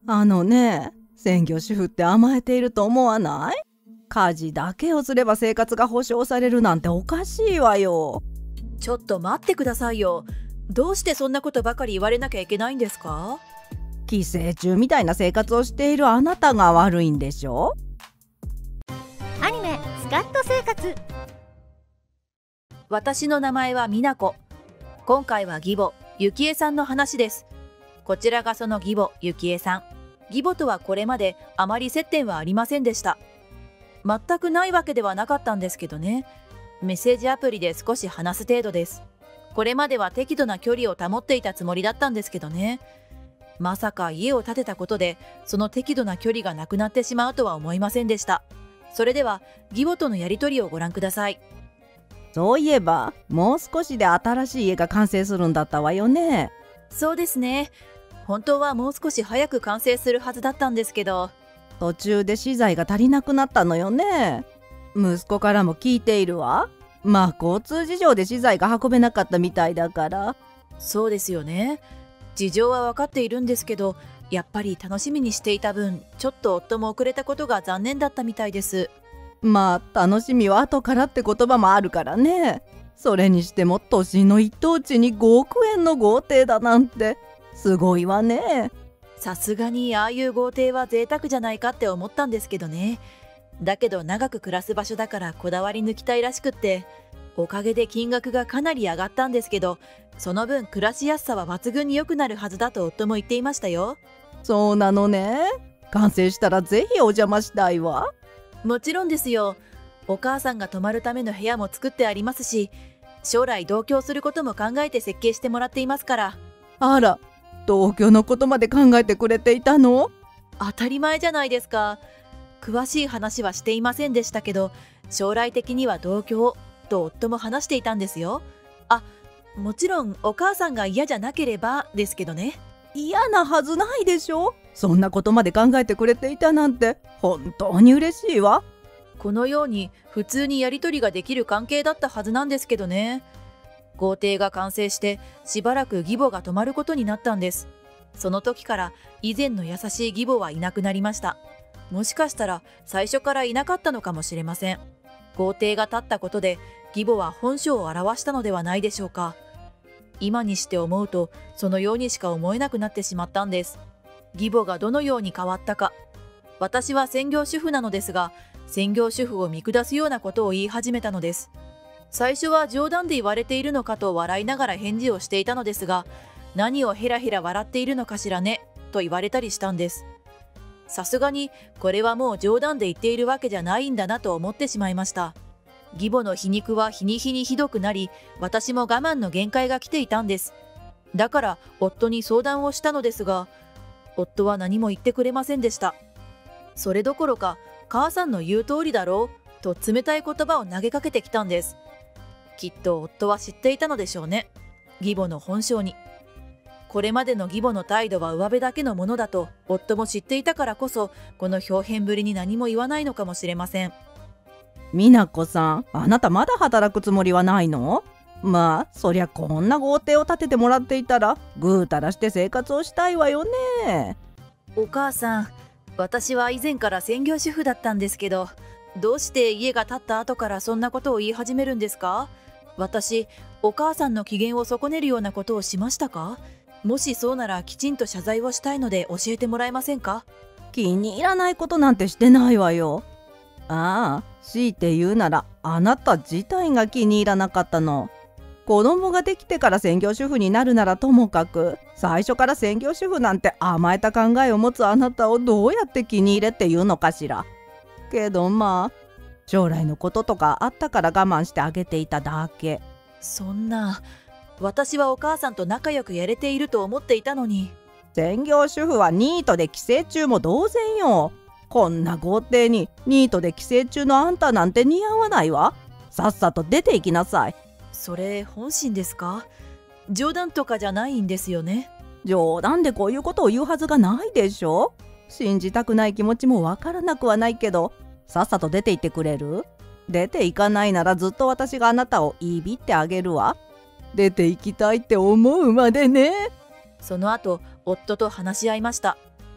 あのね、専業主婦って甘えていると思わない？家事だけをすれば生活が保障されるなんておかしいわよ。 ちょっと待ってくださいよ。どうしてそんなことばかり言われなきゃいけないんですか？ 寄生虫みたいな生活をしているあなたが悪いんでしょ？ アニメスカッと生活。 私の名前は美奈子。今回は義母ゆきえさんの話です。こちらがその義母ゆきえさん。義母とはこれまであまり接点はありませんでした。全くないわけではなかったんですけどね。メッセージアプリで少し話す程度です。これまでは適度な距離を保っていたつもりだったんですけどね。まさか家を建てたことでその適度な距離がなくなってしまうとは思いませんでした。それでは義母とのやりとりをご覧ください。 そういえばもう少しで新しい家が完成するんだったわよね。 そうですね。本当はもう少し早く完成するはずだったんですけど、 途中で資材が足りなくなったのよね。息子からも聞いているわ。交通事情で資材が運べなかったみたいだから。 そうですよね。事情は分かっているんですけど、やっぱり楽しみにしていた分ちょっと夫も遅れたことが残念だったみたいです。 楽しみは後からって言葉もあるからね。それにしても都心の一等地に5億円の豪邸だなんてすごいわね。 さすがにああいう豪邸は贅沢じゃないかって思ったんですけどね。だけど長く暮らす場所だからこだわり抜きたいらしくって、おかげで金額がかなり上がったんですけど、その分暮らしやすさは抜群に良くなるはずだと夫も言っていましたよ。 そうなのね。完成したらぜひお邪魔したいわ。 もちろんですよ。お母さんが泊まるための部屋も作ってありますし、将来同居することも考えて設計してもらっていますから。 あら、同居のことまで考えてくれていたの？ 当たり前じゃないですか。詳しい話はしていませんでしたけど、将来的には同居と夫も話していたんですよ。もちろんお母さんが嫌じゃなければですけどね。 嫌なはずないでしょ。そんなことまで考えてくれていたなんて本当に嬉しいわ。 このように普通にやり取りができる関係だったはずなんですけどね。豪邸が完成してしばらく義母が泊まることになったんです。その時から以前の優しい義母はいなくなりました。もしかしたら最初からいなかったのかもしれません。豪邸が建ったことで義母は本性を表したのではないでしょうか。今にして思うとそのようにしか思えなくなってしまったんです。義母がどのように変わったか。私は専業主婦なのですが、専業主婦を見下すようなことを言い始めたのです。最初は冗談で言われているのかと笑いながら返事をしていたのですが、何をヘラヘラ笑っているのかしらねと言われたりしたんです。さすがにこれはもう冗談で言っているわけじゃないんだなと思ってしまいました。義母の皮肉は日に日にひどくなり、私も我慢の限界が来ていたんです。だから夫に相談をしたのですが、夫は何も言ってくれませんでした。それどころか、母さんの言う通りだろうと冷たい言葉を投げかけてきたんです。きっと夫は知っていたのでしょうね。義母の本性に。これまでの義母の態度は上辺だけのものだと夫も知っていたからこそ、この表現ぶりに何も言わないのかもしれません。 美奈子さん、あなたまだ働くつもりはないの？そりゃこんな豪邸を建ててもらっていたらぐうたらして生活をしたいわよね。 お母さん、私は以前から専業主婦だったんですけど、どうして家が建った後からそんなことを言い始めるんですか？私、お母さんの機嫌を損ねるようなことをしましたか？もしそうならきちんと謝罪をしたいので教えてもらえませんか？ 気に入らないことなんてしてないわよ。強いて言うならあなた自体が気に入らなかったの。子供ができてから専業主婦になるならともかく、最初から専業主婦なんて甘えた考えを持つあなたをどうやって気に入れっていうのかしら。けど将来のこととかあったから我慢してあげていただけ。 そんな、私はお母さんと仲良くやれていると思っていたのに。 専業主婦はニートで寄生虫も同然よ。こんな豪邸にニートで寄生虫のあんたなんて似合わないわ。さっさと出て行きなさい。 それ本心ですか？冗談とかじゃないんですよね？ 冗談でこういうことを言うはずがないでしょ。信じたくない気持ちもわからなくはないけど、さっさと出て行ってくれる？出て行かないならずっと私があなたをいびってあげるわ。出て行きたいって思うまでね。 その後、夫と話し合いました。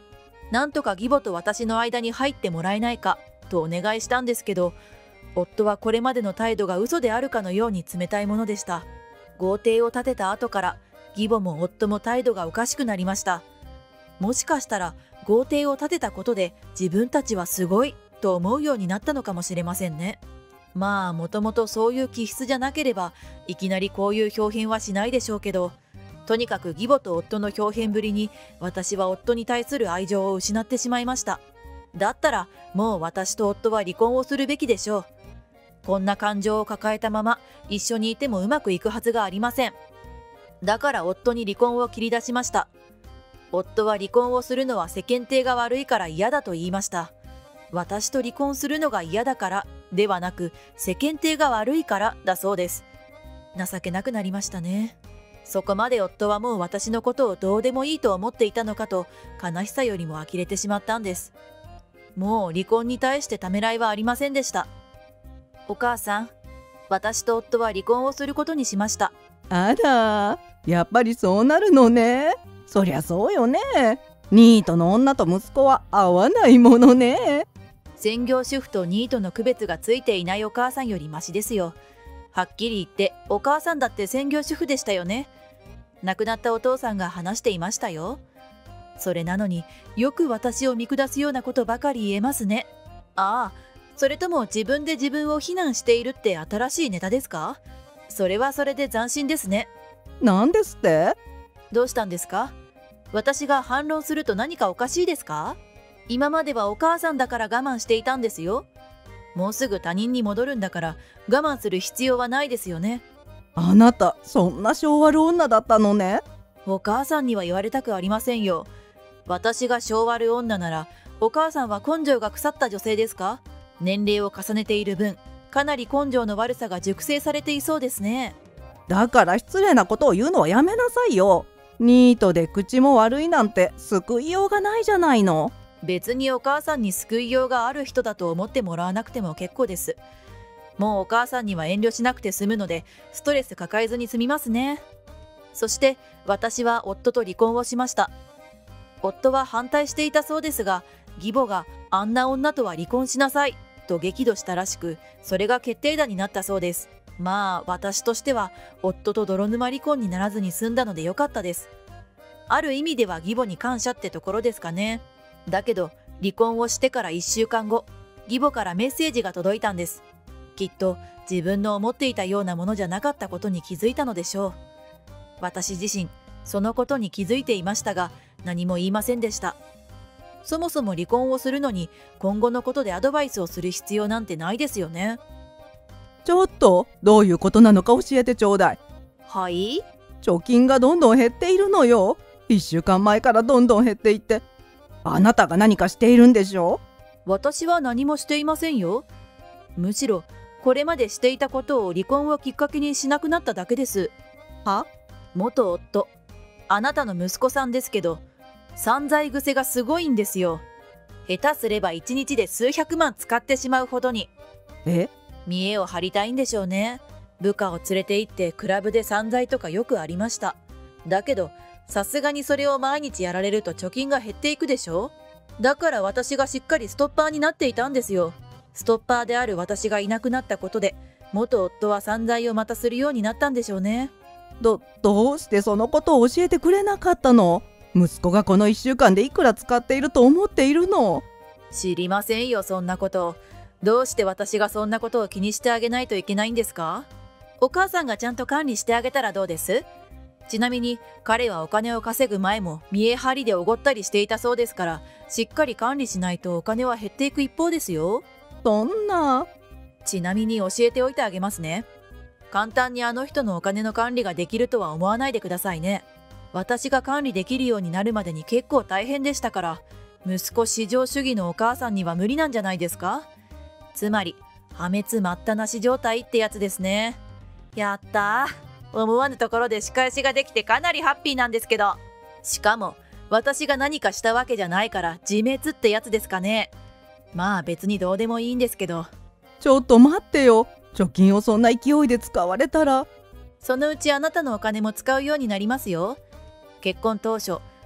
なんとか義母と私の間に入ってもらえないかとお願いしたんですけど、夫はこれまでの態度が嘘であるかのように冷たいものでした。豪邸を建てた後から義母も夫も態度がおかしくなりました。もしかしたら豪邸を建てたことで自分たちはすごいと思うようになったのかもしれませんね。まあもともとそういう気質じゃなければいきなりこういう表現はしないでしょうけど、とにかく義母と夫の表現ぶりに私は夫に対する愛情を失ってしまいました。だったらもう私と夫は離婚をするべきでしょう。こんな感情を抱えたまま一緒にいてもうまくいくはずがありません。だから夫に離婚を切り出しました。夫は離婚をするのは世間体が悪いから嫌だと言いました。私と離婚するのが嫌だからではなく、世間体が悪いからだそうです。情けなくなりましたね。そこまで夫はもう私のことをどうでもいいと思っていたのかと、悲しさよりも呆れてしまったんです。もう離婚に対してためらいはありませんでした。お母さん、私と夫は離婚をすることにしました。 あら、やっぱりそうなるのね。そりゃそうよね。ニートの女と息子は合わないものね。 専業主婦とニートの区別がついていないお母さんよりマシですよ。はっきり言ってお母さんだって専業主婦でしたよね。亡くなったお父さんが話していましたよ。それなのによく私を見下すようなことばかり言えますね。ああ、それとも自分で自分を非難しているって新しいネタですか？それはそれで斬新ですね。 なんですって？ どうしたんですか？私が反論すると何かおかしいですか？今まではお母さんだから我慢していたんですよ。もうすぐ他人に戻るんだから我慢する必要はないですよね。 あなた、そんな性悪女だったのね。 お母さんには言われたくありませんよ。私が性悪女ならお母さんは根性が腐った女性ですか？年齢を重ねている分、かなり根性の悪さが熟成されていそうですね。 だから失礼なことを言うのはやめなさいよ。ニートで口も悪いなんて救いようがないじゃないの。 別にお母さんに救いようがある人だと思ってもらわなくても結構です。もうお母さんには遠慮しなくて済むのでストレス抱えずに済みますね。そして私は夫と離婚をしました。夫は反対していたそうですが、義母があんな女とは離婚しなさいと激怒したらしく、それが決定打になったそうです。まあ私としては夫と泥沼離婚にならずに済んだのでよかったです。ある意味では義母に感謝ってところですかね。だけど離婚をしてから1週間後、義母からメッセージが届いたんです。きっと自分の思っていたようなものじゃなかったことに気づいたのでしょう。私自身そのことに気づいていましたが何も言いませんでした。そもそも離婚をするのに今後のことでアドバイスをする必要なんてないですよね。 ちょっとどういうことなのか教えてちょうだい。 はい？ 貯金がどんどん減っているのよ。1週間前からどんどん減っていって。あなたが何かしているんでしょ？ 私は何もしていませんよ。むしろこれまでしていたことを離婚をきっかけにしなくなっただけです。 は？ 元夫、あなたの息子さんですけど、散財癖がすごいんですよ。下手すれば1日で数百万使ってしまうほどに。 え？ 見栄を張りたいんでしょうね。部下を連れて行ってクラブで散財とかよくありました。だけどさすがにそれを毎日やられると貯金が減っていくでしょ。だから私がしっかりストッパーになっていたんですよ。ストッパーである私がいなくなったことで元夫は散財をまたするようになったんでしょうね。 どうしてそのことを教えてくれなかったの？息子がこの1週間でいくら使っていると思っているの？ 知りませんよ、そんなこと。どうして私がそんなことを気にしてあげないといけないんですか？お母さんがちゃんと管理してあげたらどうです？ちなみに彼はお金を稼ぐ前も見栄張りでおごったりしていたそうですから、しっかり管理しないとお金は減っていく一方ですよ。 そんな。 ちなみに教えておいてあげますね。簡単にあの人のお金の管理ができるとは思わないでくださいね。私が管理できるようになるまでに結構大変でしたから、息子至上主義のお母さんには無理なんじゃないですか？つまり破滅待ったなし状態ってやつですね。やったー、思わぬところで仕返しができてかなりハッピーなんですけど、しかも私が何かしたわけじゃないから自滅ってやつですかね。まあ別にどうでもいいんですけど。 ちょっと待ってよ。貯金をそんな勢いで使われたら。 そのうちあなたのお金も使うようになりますよ。結婚当初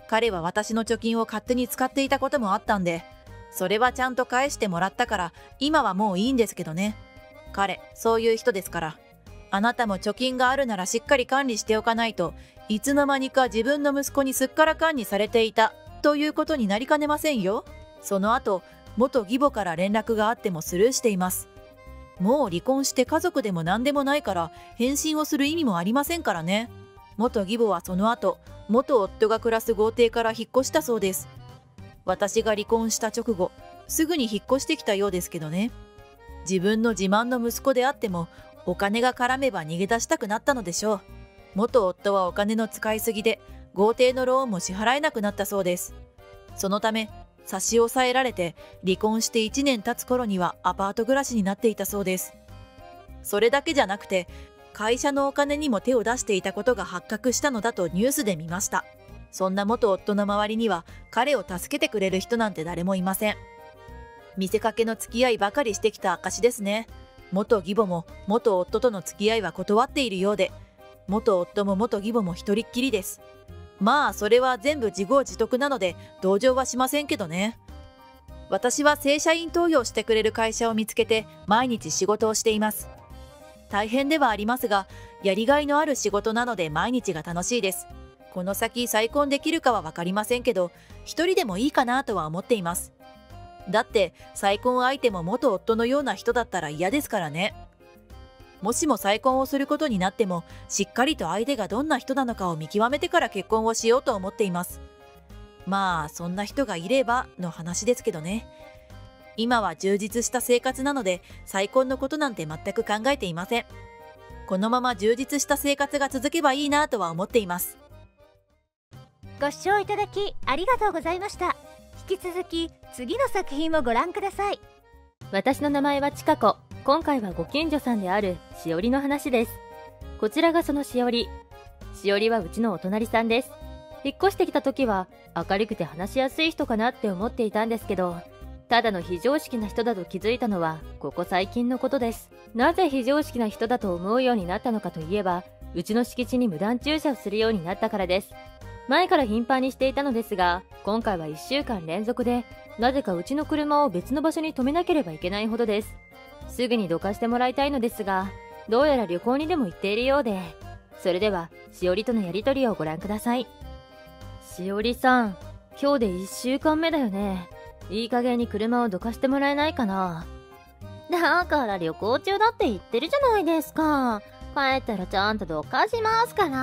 彼は私の貯金を勝手に使っていたこともあったんで、それはちゃんと返してもらったから今はもういいんですけどね。彼そういう人ですから。あなたも貯金があるならしっかり管理しておかないと、いつの間にか自分の息子にすっからかんにされていたということになりかねませんよ。その後元義母から連絡があってもスルーしています。もう離婚して家族でも何でもないから返信をする意味もありませんからね。元義母はその後元夫が暮らす豪邸から引っ越したそうです。私が離婚した直後すぐに引っ越してきたようですけどね。自分の自慢の息子であってもお金が絡めば逃げ出したくなったのでしょう。元夫はお金の使いすぎで豪邸のローンも支払えなくなったそうです。そのため差し押さえられて離婚して1年経つ頃にはアパート暮らしになっていたそうです。それだけじゃなくて会社のお金にも手を出していたことが発覚したのだとニュースで見ました。そんな元夫の周りには彼を助けてくれる人なんて誰もいません。見せかけの付き合いばかりしてきた証ですね。元義母も元夫との付き合いは断っているようで、元夫も元義母も一人っきりです。まあそれは全部自業自得なので同情はしませんけどね。私は正社員登用してくれる会社を見つけて毎日仕事をしています。大変ではありますがやりがいのある仕事なので毎日が楽しいです。この先再婚できるかは分かりませんけど一人でもいいかなとは思っています。だって再婚相手も元夫のような人だったら嫌ですからね。もしも再婚をすることになってもしっかりと相手がどんな人なのかを見極めてから結婚をしようと思っています。まあそんな人がいればの話ですけどね。今は充実した生活なので再婚のことなんて全く考えていません。このまま充実した生活が続けばいいなとは思っています。 ご視聴いただきありがとうございました。引き続き次の作品をご覧ください。 私の名前はちかこ。今回はご近所さんであるしおりの話です。こちらがそのしおり。しおりはうちのお隣さんです。引っ越してきた時は明るくて話しやすい人かなって思っていたんですけど、ただの非常識な人だと気づいたのはここ最近のことです。なぜ非常識な人だと思うようになったのかといえば、うちの敷地に無断駐車をするようになったからです。前から頻繁にしていたのですが、今回は1週間連続でなぜかうちの車を別の場所に止めなければいけないほどです。すぐにどかしてもらいたいのですが、どうやら旅行にでも行っているようで。それではしおりとのやりとりをご覧ください。しおりさん、今日で1週間目だよね。いい加減に車をどかしてもらえないかな。 だから旅行中だって言ってるじゃないですか。帰ったらちゃんとどかしますから。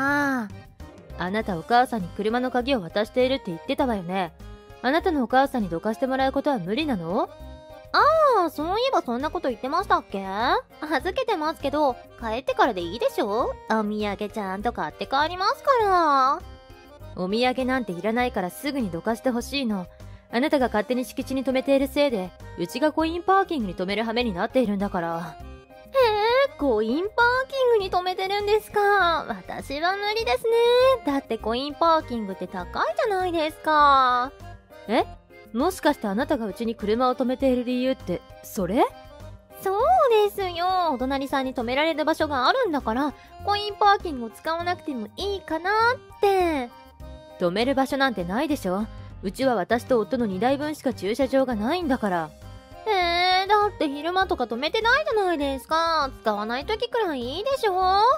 あなたお母さんに車の鍵を渡しているって言ってたわよね。あなたのお母さんにどかしてもらうことは無理なの？ ああ、そういえばそんなこと言ってましたっけ？預けてますけど、帰ってからでいいでしょ？お土産ちゃんと買って帰りますから。 お土産なんていらないからすぐにどかしてほしいの。あなたが勝手に敷地に止めているせいで、うちがコインパーキングに止める羽目になっているんだから。 コインパーキングに止めてるんですか？私は無理ですね。だってコインパーキングって高いじゃないですか。 え？もしかしてあなたがうちに車を止めている理由って、それ？ そうですよ。お隣さんに止められる場所があるんだから、コインパーキングを使わなくてもいいかなって。 止める場所なんてないでしょ。うちは私と夫の2台分しか駐車場がないんだから。 だって昼間とか止めてないじゃないですか。使わない時くらいいいでしょ。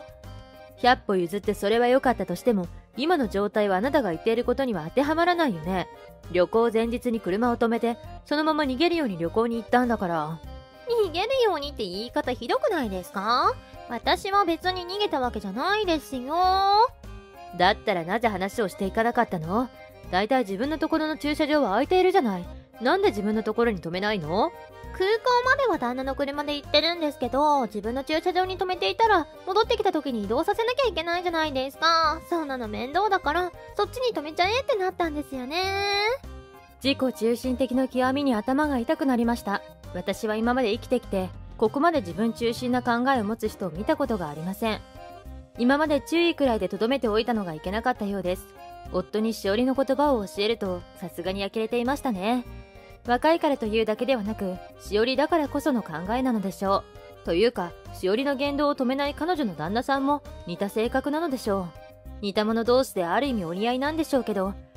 100歩譲ってそれは良かったとしても、今の状態はあなたが言っていることには当てはまらないよね。旅行前日に車を止めて、そのまま逃げるように旅行に行ったんだから。 逃げるようにって言い方ひどくないですか？私は別に逃げたわけじゃないですよ。 だったらなぜ話をしていかなかったの？だいたい自分のところの駐車場は空いているじゃない。なんで自分のところに止めないの？ 空港までは旦那の車で行ってるんですけど、自分の駐車場に止めていたら戻ってきた時に移動させなきゃいけないじゃないですか。そんなの面倒だからそっちに止めちゃえってなったんですよね。 自己中心的の極みに頭が痛くなりました。私は今まで生きてきてここまで自分中心な考えを持つ人を見たことがありません。今まで注意くらいで留めておいたのがいけなかったようです。夫にしおりの言葉を教えるとさすがに呆れていましたね。若いからというだけではなく、しおりだからこその考えなのでしょう。というか、しおりの言動を止めない彼女の旦那さんも似た性格なのでしょう。似た者同士である意味お似合いなんでしょうけど、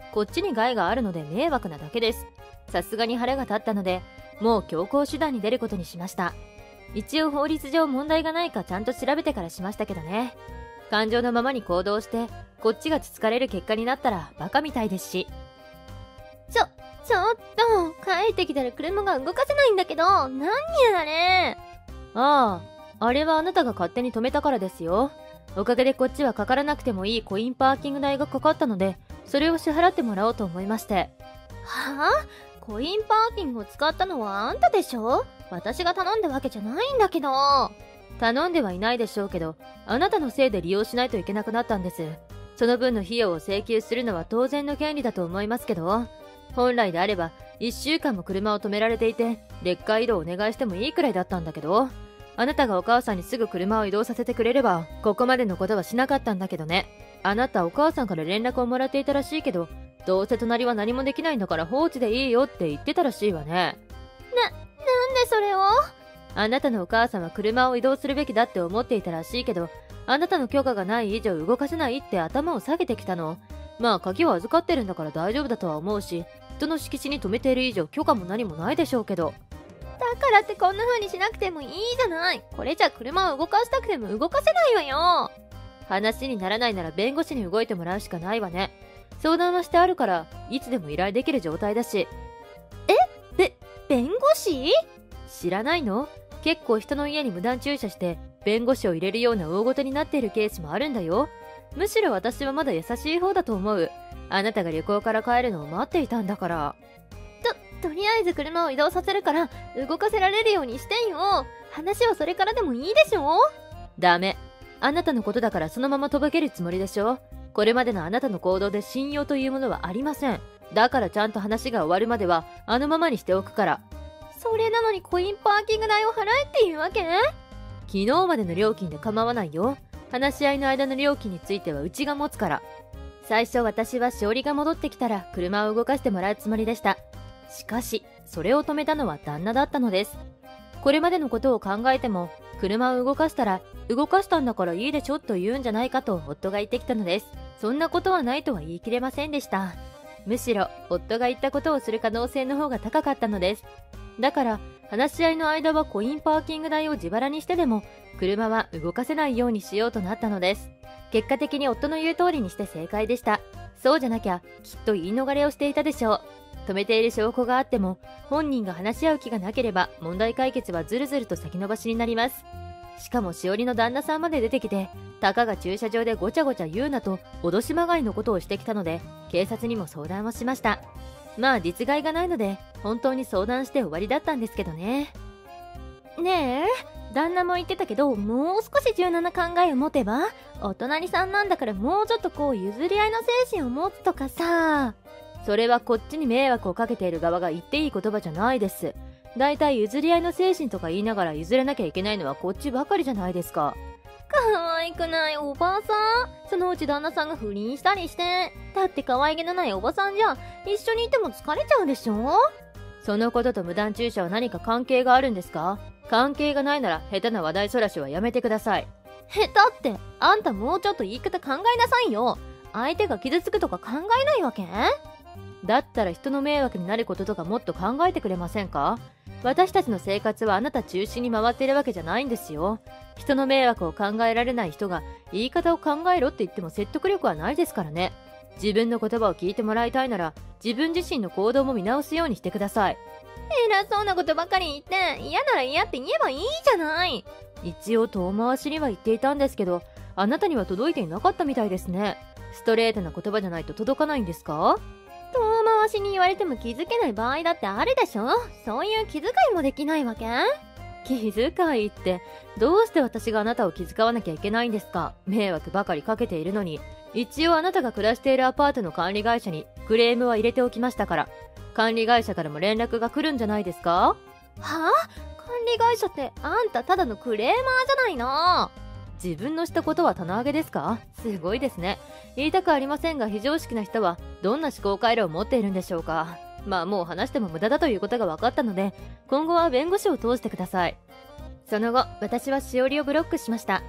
こっちに害があるので迷惑なだけです。さすがに腹が立ったので、もう強行手段に出ることにしました。一応法律上問題がないかちゃんと調べてからしましたけどね。感情のままに行動してこっちがつつかれる結果になったらバカみたいですし。 ちょっと、帰ってきたら車が動かせないんだけど、何あれ。 あれはあなたが勝手に止めたからですよ。おかげでこっちはかからなくてもいいコインパーキング代がかかったので、それを支払ってもらおうと思いまして。 はぁ？コインパーキングを使ったのはあんたでしょ？私が頼んだわけじゃないんだけど。 頼んではいないでしょうけど、あなたのせいで利用しないといけなくなったんです。その分の費用を請求するのは当然の権利だと思いますけど、本来であれば1週間も車を止められていて、レッカー移動をお願いしてもいいくらいだったんだけど、あなたがお母さんにすぐ車を移動させてくれれば、ここまでのことはしなかったんだけどね。あなたお母さんから連絡をもらっていたらしいけど、どうせ隣は何もできないんだから放置でいいよって言ってたらしいわね。 なんでそれを？ あなたのお母さんは車を移動するべきだって思っていたらしいけど、あなたの許可がない以上動かせないって頭を下げてきたの。まあ鍵を預かってるんだから大丈夫だとは思うし、人の敷地に止めている以上許可も何もないでしょうけど。 だからってこんな風にしなくてもいいじゃない。これじゃ車を動かしたくても動かせないわよ。 話にならないなら弁護士に動いてもらうしかないわね。相談はしてあるからいつでも依頼できる状態だし。 弁護士？ 知らないの？結構人の家に無断駐車して弁護士を入れるような大事になっているケースもあるんだよ。むしろ私はまだ優しい方だと思う。あなたが旅行から帰るのを待っていたんだから。 とりあえず車を移動させるから動かせられるようにしてよ。話はそれからでもいいでしょ？ ダメ。あなたのことだからそのままとぼけるつもりでしょ。これまでのあなたの行動で信用というものはありません。だからちゃんと話が終わるまではあのままにしておくから。 それなのにコインパーキング代を払えっていうわけ？ 昨日までの料金で構わないよ。話し合いの間の料金についてはうちが持つから。最初私はしおりが戻ってきたら車を動かしてもらうつもりでした。しかしそれを止めたのは旦那だったのです。これまでのことを考えても、車を動かしたら動かしたんだからいいでしょと言うんじゃないかと夫が言ってきたのです。そんなことはないとは言い切れませんでした。むしろ夫が言ったことをする可能性の方が高かったのです。だから話し合いの間はコインパーキング代を自腹にしてでも車は動かせないようにしようとなったのです。結果的に夫の言う通りにして正解でした。そうじゃなきゃきっと言い逃れをしていたでしょう。止めている証拠があっても本人が話し合う気がなければ問題解決はずるずると先延ばしになります。しかもしおりの旦那さんまで出てきて、たかが駐車場でごちゃごちゃ言うなと脅しまがいのことをしてきたので、警察にも相談をしました。まあ実害がないので本当に相談して終わりだったんですけどね。 ねえ、旦那も言ってたけど、もう少し柔軟な考えを持てば、お隣さんなんだからもうちょっとこう譲り合いの精神を持つとかさ。 それはこっちに迷惑をかけている側が言っていい言葉じゃないです。だいたい譲り合いの精神とか言いながら譲れなきゃいけないのはこっちばかりじゃないですか。 可愛くないおばさん。そのうち旦那さんが不倫したりして。だって可愛げのないおばさんじゃ一緒にいても疲れちゃうでしょ。 そのことと無断駐車は何か関係があるんですか？関係がないなら下手な話題そらしはやめてください。 下手って、あんたもうちょっと言い方考えなさいよ。相手が傷つくとか考えないわけ？ だったら人の迷惑になることとかもっと考えてくれませんか？私たちの生活はあなた中心に回っているわけじゃないんですよ。人の迷惑を考えられない人が言い方を考えろって言っても説得力はないですからね。自分の言葉を聞いてもらいたいなら自分自身の行動も見直すようにしてください。 偉そうなことばかり言って嫌なら嫌って言えばいいじゃない。 一応遠回しには言っていたんですけど、あなたには届いていなかったみたいですね。ストレートな言葉じゃないと届かないんですか？ 遠回しに言われても気づけない場合だってあるでしょ。そういう気遣いもできないわけ？ 気遣いってどうして私があなたを気遣わなきゃいけないんですか？迷惑ばかりかけているのに。一応あなたが暮らしているアパートの管理会社にクレームは入れておきましたから、管理会社からも連絡が来るんじゃないですか？ はあ？管理会社ってあんたただのクレーマーじゃないの。 自分のしたことは棚上げですか？すごいですね。言いたくありませんが非常識な人はどんな思考回路を持っているんでしょうか。まあもう話しても無駄だということが分かったので、今後は弁護士を通してください。その後私はしおりをブロックしました。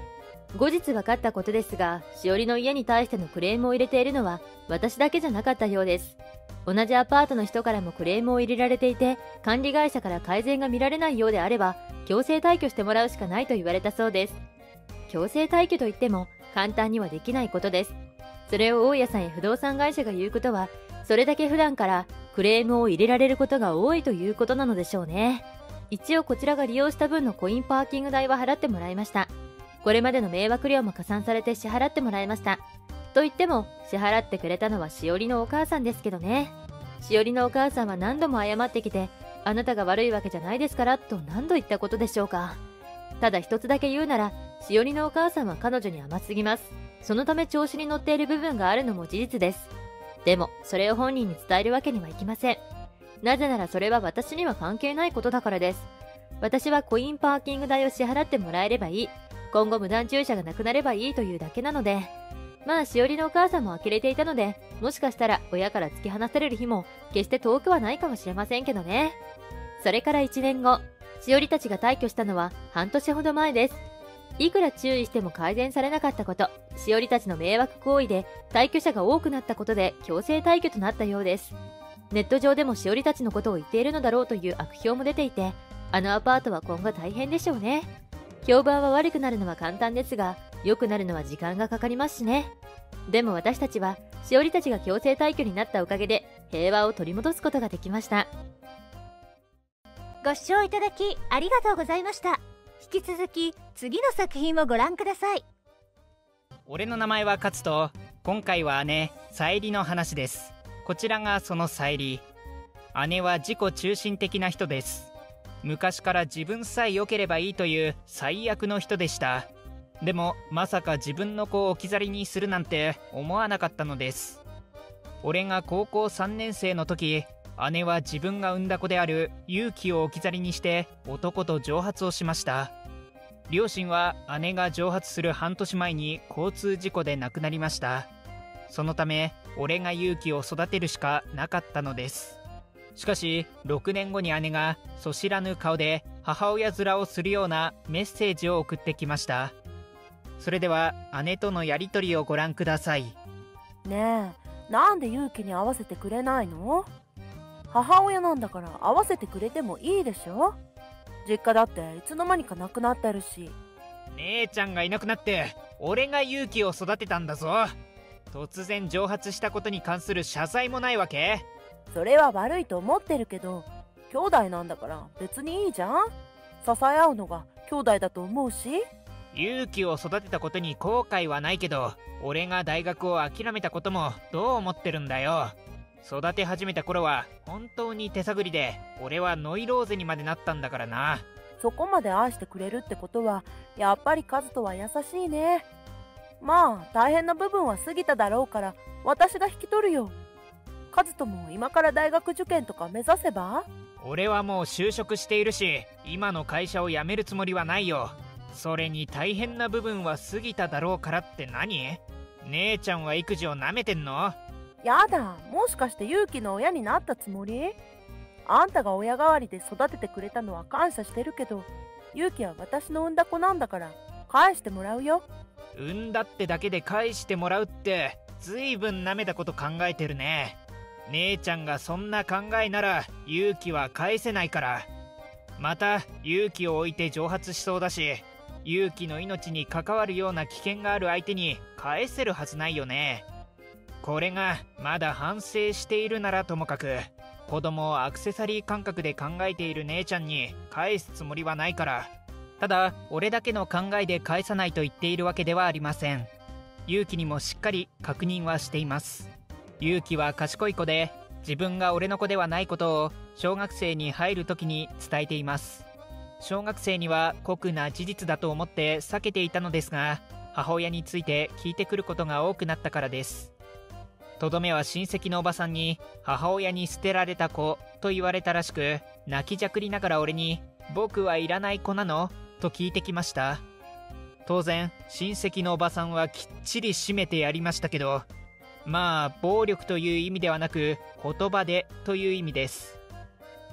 後日分かったことですが、しおりの家に対してのクレームを入れているのは私だけじゃなかったようです。同じアパートの人からもクレームを入れられていて、管理会社から改善が見られないようであれば強制退去してもらうしかないと言われたそうです。強制退去といっても簡単にはできないことです。それを大家さんや不動産会社が言うことは、それだけ普段からクレームを入れられることが多いということなのでしょうね。一応こちらが利用した分のコインパーキング代は払ってもらいました。これまでの迷惑料も加算されて支払ってもらいました。と言っても支払ってくれたのはしおりのお母さんですけどね。しおりのお母さんは何度も謝ってきて、あなたが悪いわけじゃないですからと何度言ったことでしょうか。ただ一つだけ言うなら、しおりのお母さんは彼女に甘すぎます。そのため調子に乗っている部分があるのも事実です。でもそれを本人に伝えるわけにはいきません。なぜならそれは私には関係ないことだからです。私はコインパーキング代を支払ってもらえればいい、今後無断駐車がなくなればいいというだけなので、まあしおりのお母さんも呆れていたので、もしかしたら親から突き放される日も決して遠くはないかもしれませんけどね。それから1年後、しおりたちが退去したのは半年ほど前です。いくら注意しても改善されなかったこと、しおりたちの迷惑行為で退去者が多くなったことで強制退去となったようです。ネット上でもしおりたちのことを言っているのだろうという悪評も出ていて、あのアパートは今後大変でしょうね。評判は悪くなるのは簡単ですが、良くなるのは時間がかかりますしね。でも私たちはしおりたちが強制退去になったおかげで平和を取り戻すことができました。 ご視聴いただきありがとうございました。引き続き次の作品をご覧ください。 俺の名前は勝と、今回は姉さえりの話です。こちらがそのさえり。姉は自己中心的な人です。昔から自分さえ良ければいいという最悪の人でした。でもまさか自分の子を置き去りにするなんて思わなかったのです。俺が高校3年生の時、姉は自分が産んだ子である勇気を置き去りにして男と蒸発をしました。両親は姉が蒸発する半年前に交通事故で亡くなりました。そのため俺が勇気を育てるしかなかったのです。しかし6年後に姉がそ知らぬ顔で母親面をするようなメッセージを送ってきました。それでは姉とのやり取りをご覧ください。 ねえ、なんで勇気に合わせてくれないの？母親なんだから合わせてくれてもいいでしょ。実家だっていつの間にかなくなってるし。 姉ちゃんがいなくなって俺が勇気を育てたんだぞ。突然蒸発したことに関する謝罪もないわけ？ それは悪いと思ってるけど、兄弟なんだから別にいいじゃん。支え合うのが兄弟だと思うし。 勇気を育てたことに後悔はないけど、俺が大学を諦めたこともどう思ってるんだよ。育て始めた頃は本当に手探りで、俺はノイローゼにまでなったんだからな。 そこまで愛してくれるってことはやっぱりカズトは優しいね。まあ大変な部分は過ぎただろうから私が引き取るよ。カズトも今から大学受験とか目指せば？ 俺はもう就職しているし、今の会社を辞めるつもりはないよ。それに大変な部分は過ぎただろうからって何？姉ちゃんは育児をなめてんの？ やだ、もしかして勇気の親になったつもり？あんたが親代わりで育ててくれたのは感謝してるけど、勇気は私の産んだ子なんだから返してもらうよ。 産んだってだけで返してもらうってずいぶんなめたこと考えてるね。姉ちゃんがそんな考えなら勇気は返せないから。また勇気を置いて蒸発しそうだし、勇気の命に関わるような危険がある相手に返せるはずないよね。これがまだ反省しているならともかく、子供をアクセサリー感覚で考えている姉ちゃんに返すつもりはないから。ただ俺だけの考えで返さないと言っているわけではありません。勇気にもしっかり確認はしています。勇気は賢い子で、自分が俺の子ではないことを小学生に入る時に伝えています。小学生には酷な事実だと思って避けていたのですが、母親について聞いてくることが多くなったからです。とどめは親戚のおばさんに母親に捨てられた子と言われたらしく、泣きじゃくりながら俺に僕はいらない子なのと聞いてきました。当然親戚のおばさんはきっちり締めてやりましたけど、まあ暴力という意味ではなく言葉でという意味です。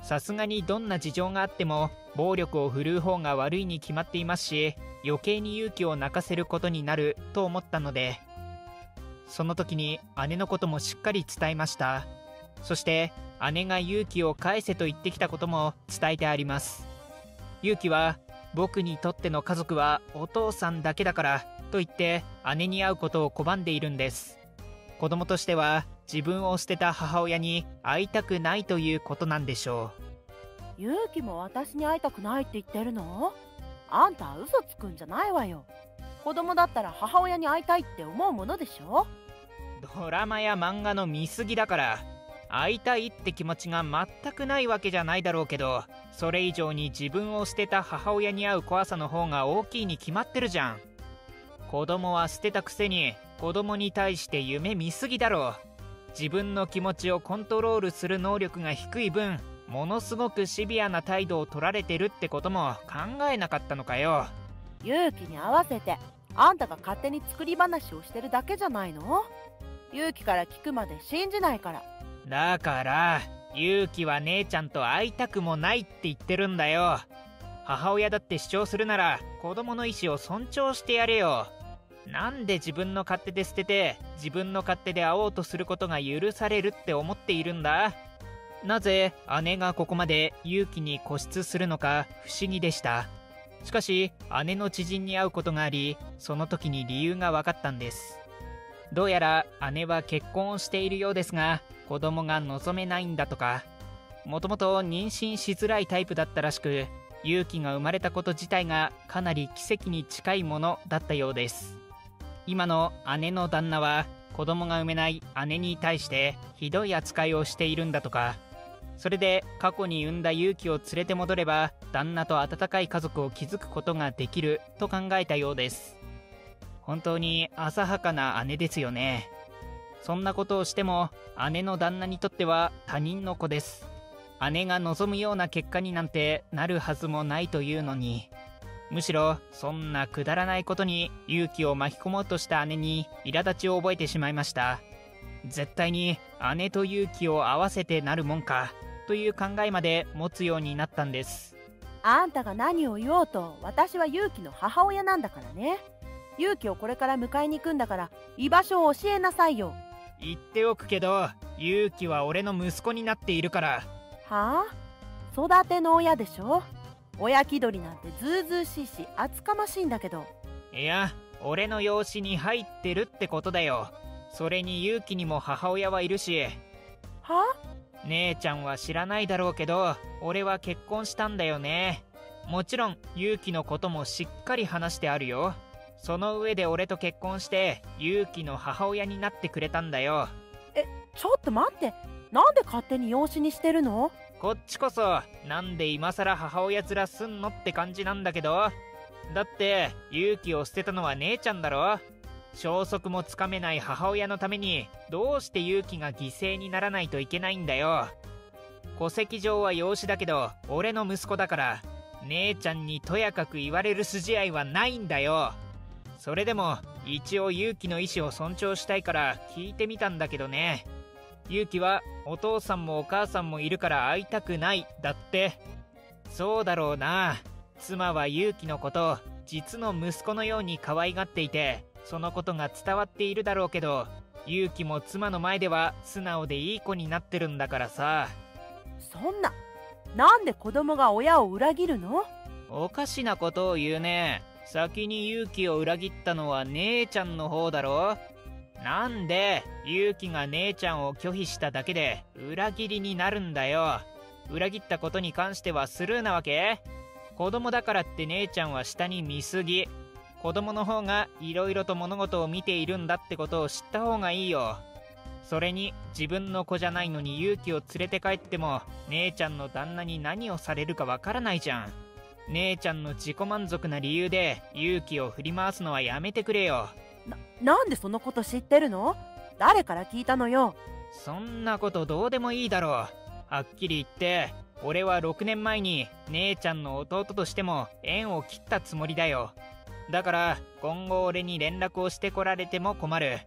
さすがにどんな事情があっても暴力を振るう方が悪いに決まっていますし、余計に勇気を泣かせることになると思ったので、その時に姉のこともしっかり伝えました。そして姉が勇気を返せと言ってきたことも伝えてあります。勇気は僕にとっての家族はお父さんだけだからと言って姉に会うことを拒んでいるんです。子供としては自分を捨てた母親に会いたくないということなんでしょう。勇気も私に会いたくないって言ってるの？あんた嘘つくんじゃないわよ。子供だったら母親に会いたいって思うものでしょ。 ドラマや漫画の見過ぎだから、会いたいって気持ちが全くないわけじゃないだろうけど、それ以上に自分を捨てた母親に会う怖さの方が大きいに決まってるじゃん。子供は捨てたくせに子供に対して夢見すぎだろう。自分の気持ちをコントロールする能力が低い分、ものすごくシビアな態度を取られてるってことも考えなかったのかよ。 勇気に合わせてあんたが勝手に作り話をしてるだけじゃないの？勇気から聞くまで信じないから。 だから勇気は姉ちゃんと会いたくもないって言ってるんだよ。母親だって主張するなら子供の意思を尊重してやれよ。なんで自分の勝手で捨てて自分の勝手で会おうとすることが許されるって思っているんだ。なぜ姉がここまで勇気に固執するのか不思議でした。しかし姉の知人に会うことがあり、その時に理由が分かったんです。どうやら姉は結婚をしているようですが、子供が望めないんだとか。もともと妊娠しづらいタイプだったらしく、勇気が生まれたこと自体がかなり奇跡に近いものだったようです。今の姉の旦那は子供が産めない姉に対してひどい扱いをしているんだとか。それで過去に産んだ勇気を連れて戻れば旦那と温かい家族を築くことができると考えたようです。本当に浅はかな姉ですよね。そんなことをしても姉の旦那にとっては他人の子です。姉が望むような結果になんてなるはずもないというのに、むしろそんなくだらないことに勇気を巻き込もうとした姉に苛立ちを覚えてしまいました。絶対に姉と勇気を合わせてなるもんかという考えまで持つようになったんです。 あんたが何を言おうと私は勇気の母親なんだからね。勇気をこれから迎えに行くんだから居場所を教えなさいよ。 言っておくけど勇気は俺の息子になっているから。 はあ？育ての親でしょ。親気取りなんてずうずうしいし厚かましいんだけど。 いや、俺の養子に入ってるってことだよ。それに勇気にも母親はいるし。 は？ 姉ちゃんは知らないだろうけど俺は結婚したんだよね。もちろん勇気のこともしっかり話してあるよ。その上で俺と結婚して勇気の母親になってくれたんだよ。 ちょっと待って、なんで勝手に養子にしてるの？ こっちこそなんで今さら母親面すんのって感じなんだけど。だって勇気を捨てたのは姉ちゃんだろ。消息もつかめない母親のためにどうして勇気が犠牲にならないといけないんだよ。戸籍上は養子だけど俺の息子だから、姉ちゃんにとやかく言われる筋合いはないんだよ。それでも一応勇気の意思を尊重したいから聞いてみたんだけどね。勇気はお父さんもお母さんもいるから会いたくないだって。そうだろうな。妻は勇気のことを実の息子のように可愛がっていて、そのことが伝わっているだろうけど、勇気も妻の前では素直でいい子になってるんだからさ。 そんな、なんで子供が親を裏切るの？ おかしなことを言うね。先に勇気を裏切ったのは姉ちゃんの方だろ。なんで勇気が姉ちゃんを拒否しただけで裏切りになるんだよ。裏切ったことに関してはスルーなわけ？子供だからって姉ちゃんは下に見すぎ。子供の方がいろいろと物事を見ているんだってことを知った方がいいよ。それに自分の子じゃないのに勇気を連れて帰っても姉ちゃんの旦那に何をされるかわからないじゃん。姉ちゃんの自己満足な理由で勇気を振り回すのはやめてくれよ。 なんでそのこと知ってるの？誰から聞いたのよ。 そんなことどうでもいいだろう。はっきり言って俺は6年前に姉ちゃんの弟としても縁を切ったつもりだよ。だから今後俺に連絡をしてこられても困る。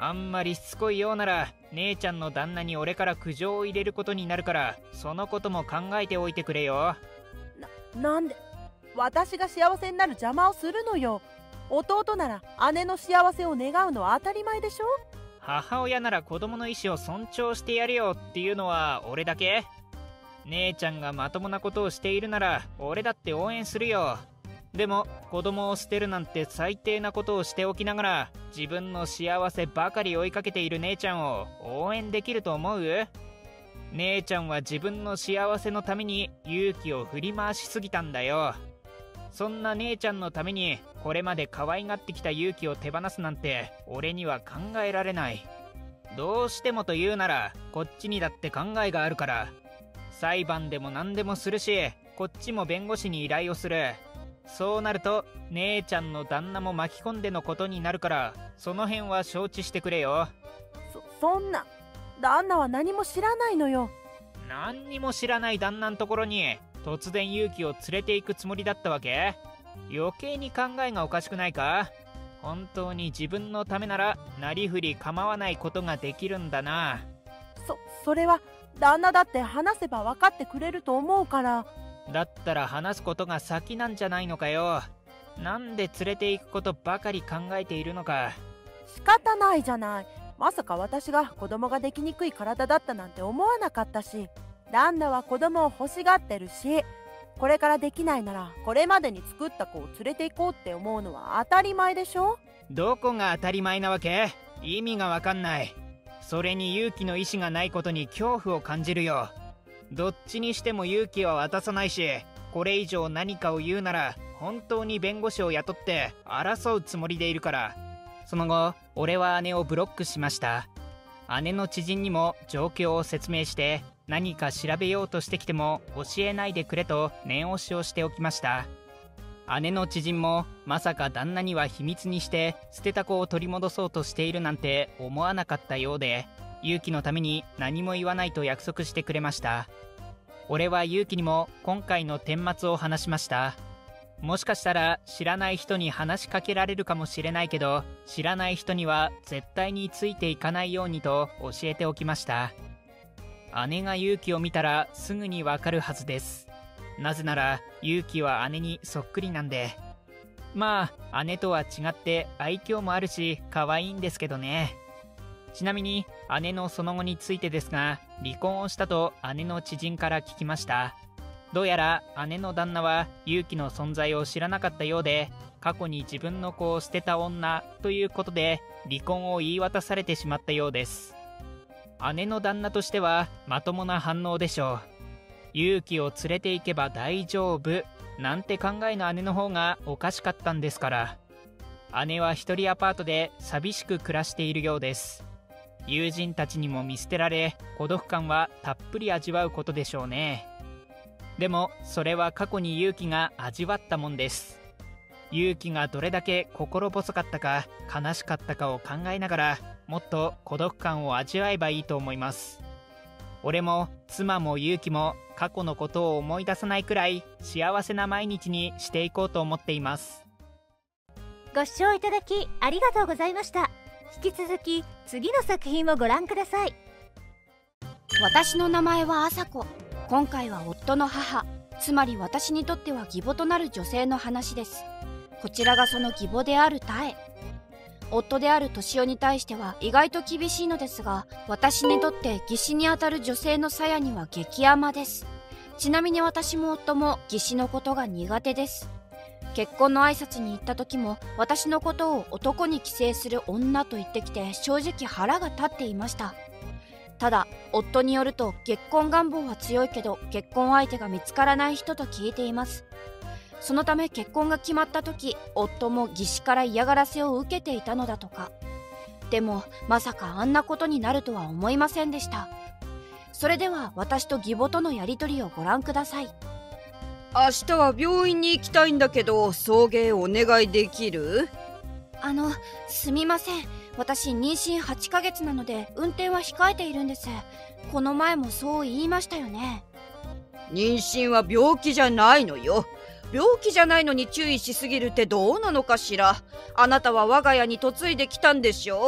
あんまりしつこいようなら姉ちゃんの旦那に俺から苦情を入れることになるから、そのことも考えておいてくれよ。 なんで私が幸せになる邪魔をするのよ。弟なら姉の幸せを願うのは当たり前でしょ。 母親なら子供の意思を尊重してやるよっていうのは俺だけ？姉ちゃんがまともなことをしているなら俺だって応援するよ。でも子供を捨てるなんて最低なことをしておきながら、自分の幸せばかり追いかけている姉ちゃんを応援できると思う？姉ちゃんは自分の幸せのために勇気を振り回しすぎたんだよ。そんな姉ちゃんのためにこれまで可愛がってきた勇気を手放すなんて俺には考えられない。どうしてもと言うならこっちにだって考えがあるから、裁判でも何でもするし、こっちも弁護士に依頼をする。そうなると姉ちゃんの旦那も巻き込んでのことになるから、その辺は承知してくれよ。 そんな、旦那は何も知らないのよ。 何にも知らない旦那のところに突然勇気を連れて行くつもりだったわけ？余計に考えがおかしくないか？本当に自分のためならなりふり構わないことができるんだな。 それは旦那だって話せば分かってくれると思うから。 だったら話すことが先なんじゃないのかよ。なんで連れて行くことばかり考えているのか。 仕方ないじゃない。まさか私が子供ができにくい体だったなんて思わなかったし、旦那は子供を欲しがってるし、これからできないならこれまでに作った子を連れて行こうって思うのは当たり前でしょ。 どこが当たり前なわけ？意味がわかんない。それに勇気の意志がないことに恐怖を感じるよ。どっちにしても勇気は渡さないし、これ以上何かを言うなら本当に弁護士を雇って争うつもりでいるから。その後俺は姉をブロックしました。姉の知人にも状況を説明して、何か調べようとしてきても教えないでくれと念押しをしておきました。姉の知人もまさか旦那には秘密にして捨てた子を取り戻そうとしているなんて思わなかったようで、勇気のために何も言わないと約束してくれました。俺は勇気にも今回の顛末を話しました。もしかしたら知らない人に話しかけられるかもしれないけど、知らない人には絶対についていかないようにと教えておきました。姉が勇気を見たらすぐにわかるはずです。なぜなら勇気は姉にそっくりなんで。まあ姉とは違って愛嬌もあるし可愛いんですけどね。ちなみに姉のその後についてですが、離婚をしたと姉の知人から聞きました。どうやら姉の旦那は勇気の存在を知らなかったようで、過去に自分の子を捨てた女ということで離婚を言い渡されてしまったようです。姉の旦那としてはまともな反応でしょう。勇気を連れて行けば大丈夫なんて考えの姉の方がおかしかったんですから。姉は一人アパートで寂しく暮らしているようです。友人たちにも見捨てられ、孤独感はたっぷり味わうことでしょうね。でもそれは過去に勇気が味わったもんです。勇気がどれだけ心細かったか悲しかったかを考えながら、もっと孤独感を味わえばいいと思います。俺も妻も勇気も過去のことを思い出さないくらい幸せな毎日にしていこうと思っています。 ご視聴いただきありがとうございました。引き続き次の作品をご覧ください。 私の名前は朝子。今回は夫の母、つまり私にとっては義母となる女性の話です。こちらがその義母である多江。夫である敏夫に対しては意外と厳しいのですが、私にとって義士にあたる女性の鞘には激甘です。ちなみに私も夫も義士のことが苦手です。結婚の挨拶に行った時も私のことを男に寄生する女と言ってきて、正直腹が立っていました。ただ夫によると結婚願望は強いけど結婚相手が見つからない人と聞いています。そのため結婚が決まった時、夫も義士から嫌がらせを受けていたのだとか。でもまさかあんなことになるとは思いませんでした。それでは私と義母とのやりとりをご覧ください。 明日は病院に行きたいんだけど、送迎お願いできる？ すみません。私妊娠8ヶ月なので運転は控えているんです。この前もそう言いましたよね。 妊娠は病気じゃないのよ。病気じゃないのに注意しすぎるってどうなのかしら。あなたは我が家に嫁いできたんでしょ。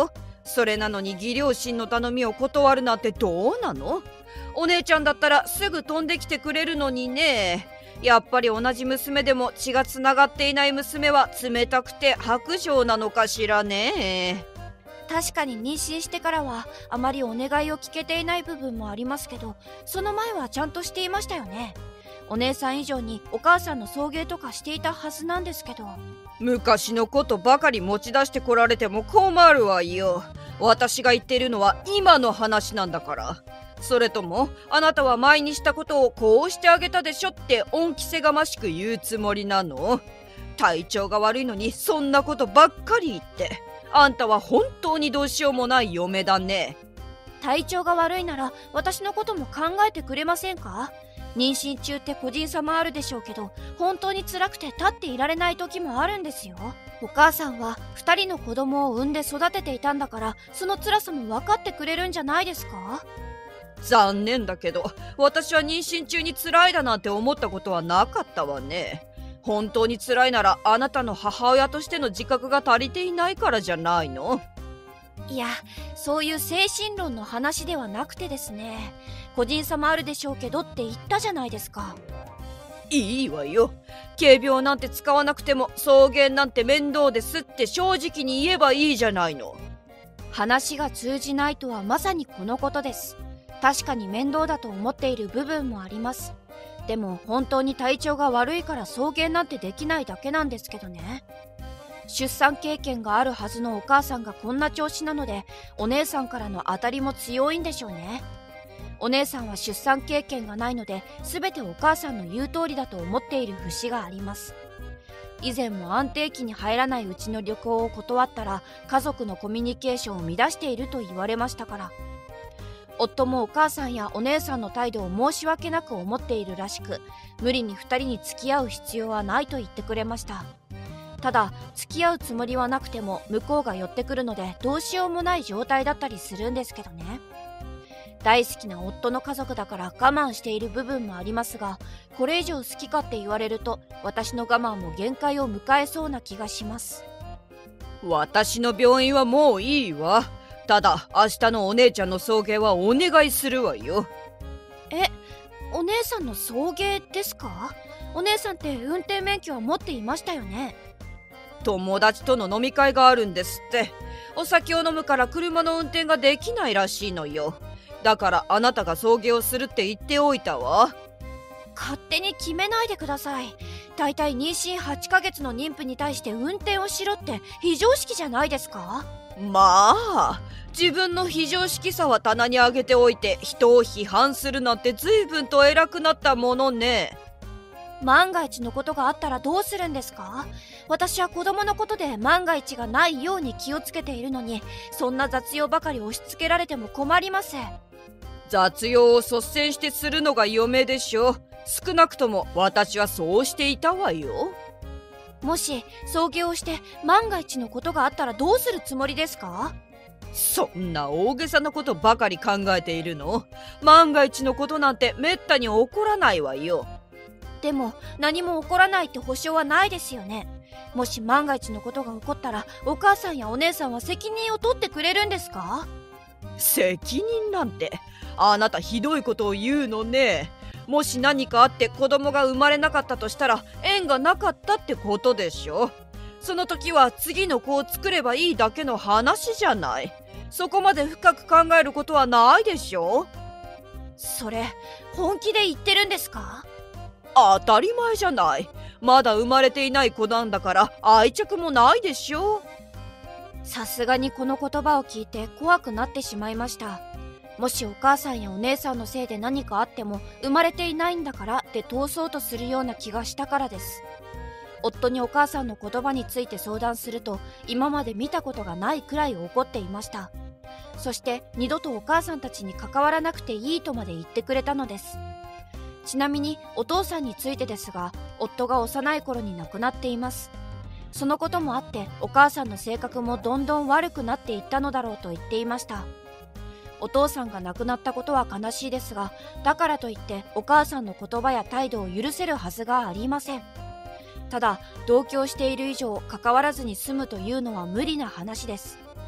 それなのに義両親の頼みを断るなんてどうなの？お姉ちゃんだったらすぐ飛んできてくれるのにね。やっぱり同じ娘でも血がつながっていない娘は冷たくて薄情なのかしらね。 確かに妊娠してからはあまりお願いを聞けていない部分もありますけど、その前はちゃんとしていましたよね。お姉さん以上にお母さんの送迎とかしていたはずなんですけど。 昔のことばかり持ち出してこられても困るわよ。私が言ってるのは今の話なんだから。それともあなたは前にしたことをこうしてあげたでしょって恩着せがましく言うつもりなの？体調が悪いのにそんなことばっかり言って、あんたは本当にどうしようもない嫁だね。 体調が悪いなら私のことも考えてくれませんか？妊娠中って個人差もあるでしょうけど、本当に辛くて立っていられない時もあるんですよ。お母さんは2人の子供を産んで育てていたんだから、その辛さも分かってくれるんじゃないですか？ 残念だけど、私は妊娠中に辛いだなんて思ったことはなかったわね。本当に辛いならあなたの母親としての自覚が足りていないからじゃないの？ いや、そういう精神論の話ではなくてですね、個人差もあるでしょうけどって言ったじゃないですか。 いいわよ。軽病なんて使わなくても送迎なんて面倒ですって正直に言えばいいじゃないの。 話が通じないとはまさにこのことです。確かに面倒だと思っている部分もあります。でも本当に体調が悪いから送迎なんてできないだけなんですけどね。出産経験があるはずのお母さんがこんな調子なので、お姉さんからの当たりも強いんでしょうね。お姉さんは出産経験がないので、全てお母さんの言う通りだと思っている節があります。以前も安定期に入らないうちの旅行を断ったら、家族のコミュニケーションを乱していると言われましたから。夫もお母さんやお姉さんの態度を申し訳なく思っているらしく、無理に2人に付き合う必要はないと言ってくれました。ただ、付き合うつもりはなくても向こうが寄ってくるのでどうしようもない状態だったりするんですけどね。大好きな夫の家族だから我慢している部分もありますが、これ以上好きかって言われると私の我慢も限界を迎えそうな気がします。 私の病院はもういいわ。ただ明日のお姉ちゃんの送迎はお願いするわよ。 お姉さんの送迎ですか？お姉さんって運転免許は持っていましたよね。 友達との飲み会があるんですって。お酒を飲むから車の運転ができないらしいのよ。だからあなたが送迎をするって言っておいたわ。 勝手に決めないでください。だいたい妊娠8ヶ月の妊婦に対して運転をしろって非常識じゃないですか？ まあ、自分の非常識さは棚に上げておいて人を批判するなんて随分と偉くなったものね。 万が一のことがあったらどうするんですか？私は子供のことで万が一がないように気をつけているのに、そんな雑用ばかり押し付けられても困ります。 雑用を率先してするのが嫁でしょ。少なくとも私はそうしていたわよ。 もし送迎をして万が一のことがあったらどうするつもりですか？ そんな大げさなことばかり考えているの？万が一のことなんてめったに起こらないわよ。 でも何も起こらないって保証はないですよね。もし万が一のことが起こったらお母さんやお姉さんは責任を取ってくれるんですか？ 責任なんて、あなたひどいことを言うのね。もし何かあって子供が生まれなかったとしたら縁がなかったってことでしょ。その時は次の子を作ればいいだけの話じゃない。そこまで深く考えることはないでしょ。 それ本気で言ってるんですか？ 当たり前じゃない。まだ生まれていない子なんだから愛着もないでしょ。 さすがにこの言葉を聞いて怖くなってしまいました。もしお母さんやお姉さんのせいで何かあっても生まれていないんだからって通そうとするような気がしたからです。夫にお母さんの言葉について相談すると、今まで見たことがないくらい怒っていました。そして二度とお母さんたちに関わらなくていいとまで言ってくれたのです。ちなみにお父さんについてですが、夫が幼い頃に亡くなっています。そのこともあってお母さんの性格もどんどん悪くなっていったのだろうと言っていました。お父さんが亡くなったことは悲しいですが、だからといってお母さんの言葉や態度を許せるはずがありません。ただ同居している以上関わらずに済むというのは無理な話です。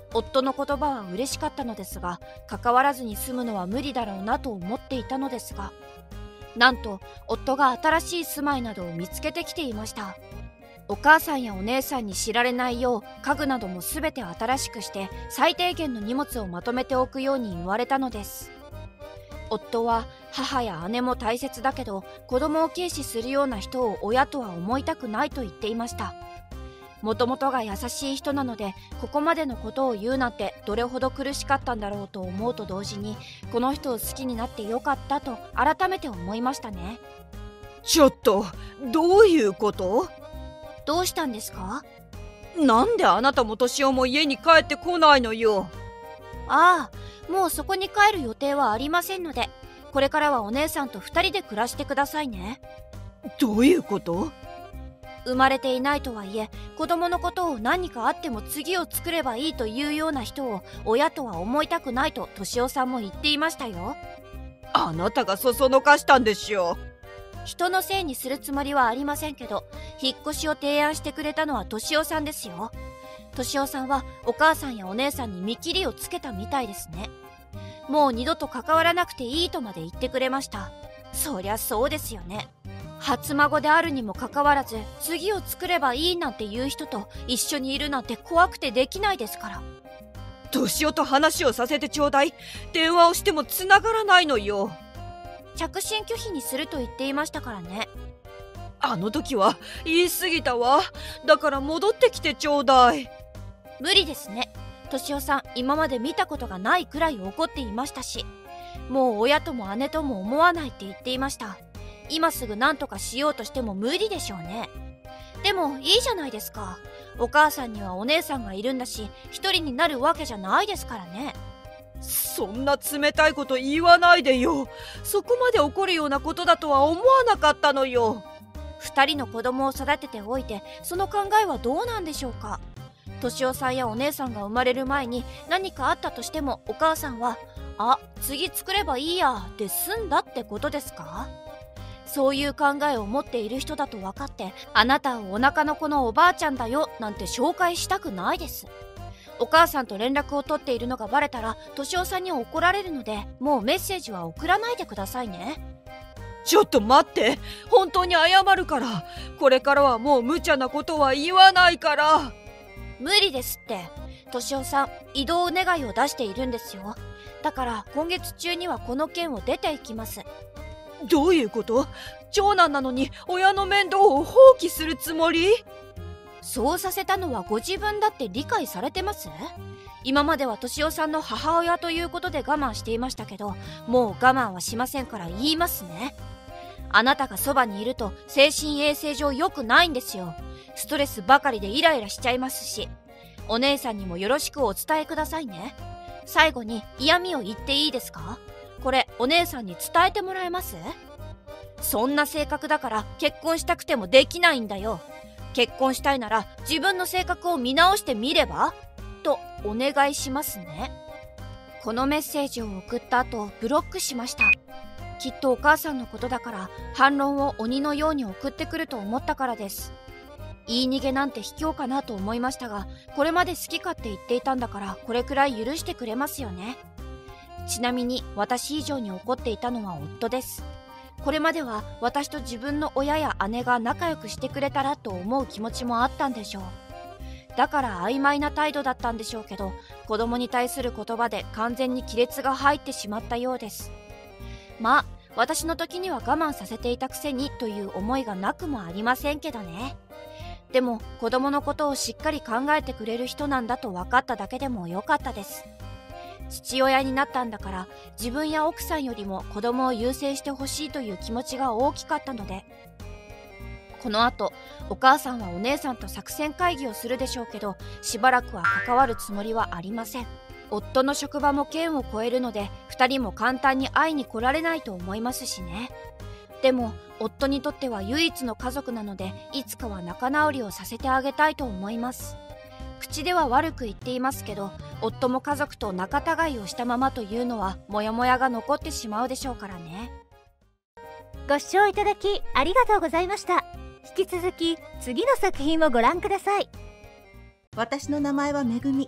夫の言葉は嬉しかったのですが、関わらずに済むのは無理だろうなと思っていたのですが、なんと夫が新しい住まいなどを見つけてきていました。お母さんやお姉さんに知られないよう家具なども全て新しくして最低限の荷物をまとめておくように言われたのです。夫は母や姉も大切だけど子供を軽視するような人を親とは思いたくないと言っていました。もともとが優しい人なのでここまでのことを言うなんてどれほど苦しかったんだろうと思うと同時に、この人を好きになってよかったと改めて思いましたね。 ちょっと、どういうこと？ どうしたんですか？ なんであなたも敏夫も家に帰ってこないのよ。 ああ、もうそこに帰る予定はありませんので、これからはお姉さんと2人で暮らしてくださいね。 どういうこと？ 生まれていないとはいえ、子供のことを何かあっても次を作ればいいというような人を親とは思いたくないと敏夫さんも言っていましたよ。 あなたがそそのかしたんでしょ。 人のせいにするつもりはありませんけど、引っ越しを提案してくれたのは敏夫さんですよ。敏夫さんはお母さんやお姉さんに見切りをつけたみたいですね。もう二度と関わらなくていいとまで言ってくれました。そりゃそうですよね。初孫であるにもかかわらず次を作ればいいなんて言う人と一緒にいるなんて怖くてできないですから。 敏夫と話をさせてちょうだい。電話をしても繋がらないのよ。 着信拒否にすると言っていましたからね。 あの時は言い過ぎたわ。だから戻ってきてちょうだい。 無理ですね。敏夫さん今まで見たことがないくらい怒っていましたし、もう親とも姉とも思わないって言っていました。今すぐ何とかしようとしても無理でしょうね。でもいいじゃないですか。お母さんにはお姉さんがいるんだし、一人になるわけじゃないですからね。 そんな冷たいこと言わないでよ。そこまで怒るようなことだとは思わなかったのよ。 二人の子供を育てておいてその考えはどうなんでしょうか。敏夫さんやお姉さんが生まれる前に何かあったとしてもお母さんは次作ればいいやで済んだってことですか？そういう考えを持っている人だと分かって、あなたをお腹の子のおばあちゃんだよなんて紹介したくないです。お母さんと連絡を取っているのがバレたら敏夫さんに怒られるので、もうメッセージは送らないでくださいね。 ちょっと待って、本当に謝るから。これからはもう無茶なことは言わないから。 無理ですって。敏夫さん異動願いを出しているんですよ。だから今月中にはこの件を出ていきます。 どういうこと？長男なのに親の面倒を放棄するつもり？ そうさせたのはご自分だって理解されてます？今までは敏夫さんの母親ということで我慢していましたけど、もう我慢はしませんから言いますね。あなたがそばにいると精神衛生上良くないんですよ。ストレスばかりでイライラしちゃいますし。お姉さんにもよろしくお伝えくださいね。最後に嫌味を言っていいですか？これお姉さんに伝えてもらえます？そんな性格だから結婚したくてもできないんだよ。結婚したいなら自分の性格を見直してみれば？とお願いしますね。このメッセージを送った後ブロックしました。きっとお母さんのことだから反論を鬼のように送ってくると思ったからです。言い逃げなんて卑怯かなと思いましたが、これまで好き勝手言っていたんだからこれくらい許してくれますよね。ちなみに私以上に怒っていたのは夫です。これまでは私と自分の親や姉が仲良くしてくれたらと思う気持ちもあったんでしょう。だから曖昧な態度だったんでしょうけど、子供に対する言葉で完全に亀裂が入ってしまったようです。まあ私の時には我慢させていたくせにという思いがなくもありませんけどね。でも子供のことをしっかり考えてくれる人なんだと分かっただけでもよかったです。父親になったんだから自分や奥さんよりも子供を優先してほしいという気持ちが大きかったので、この後お母さんはお姉さんと作戦会議をするでしょうけど、しばらくは関わるつもりはありません。夫の職場も県を越えるので2人も簡単に会いに来られないと思いますしね。でも夫にとっては唯一の家族なので、いつかは仲直りをさせてあげたいと思います。口では悪く言っていますけど、夫も家族と仲違いをしたままというのはモヤモヤが残ってしまうでしょうからね。 ご視聴いただきありがとうございました。引き続き次の作品をご覧ください。 私の名前はめぐみ。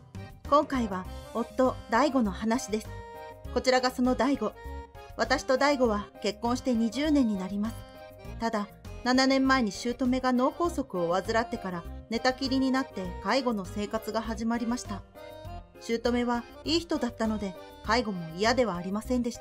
今回は夫大悟の話です。こちらがその大悟。私と大悟は結婚して20年になります。ただ7年前に姑が脳梗塞を患ってから寝たきりになって介護の生活が始まりました。姑はいい人だったので介護も嫌ではありませんでした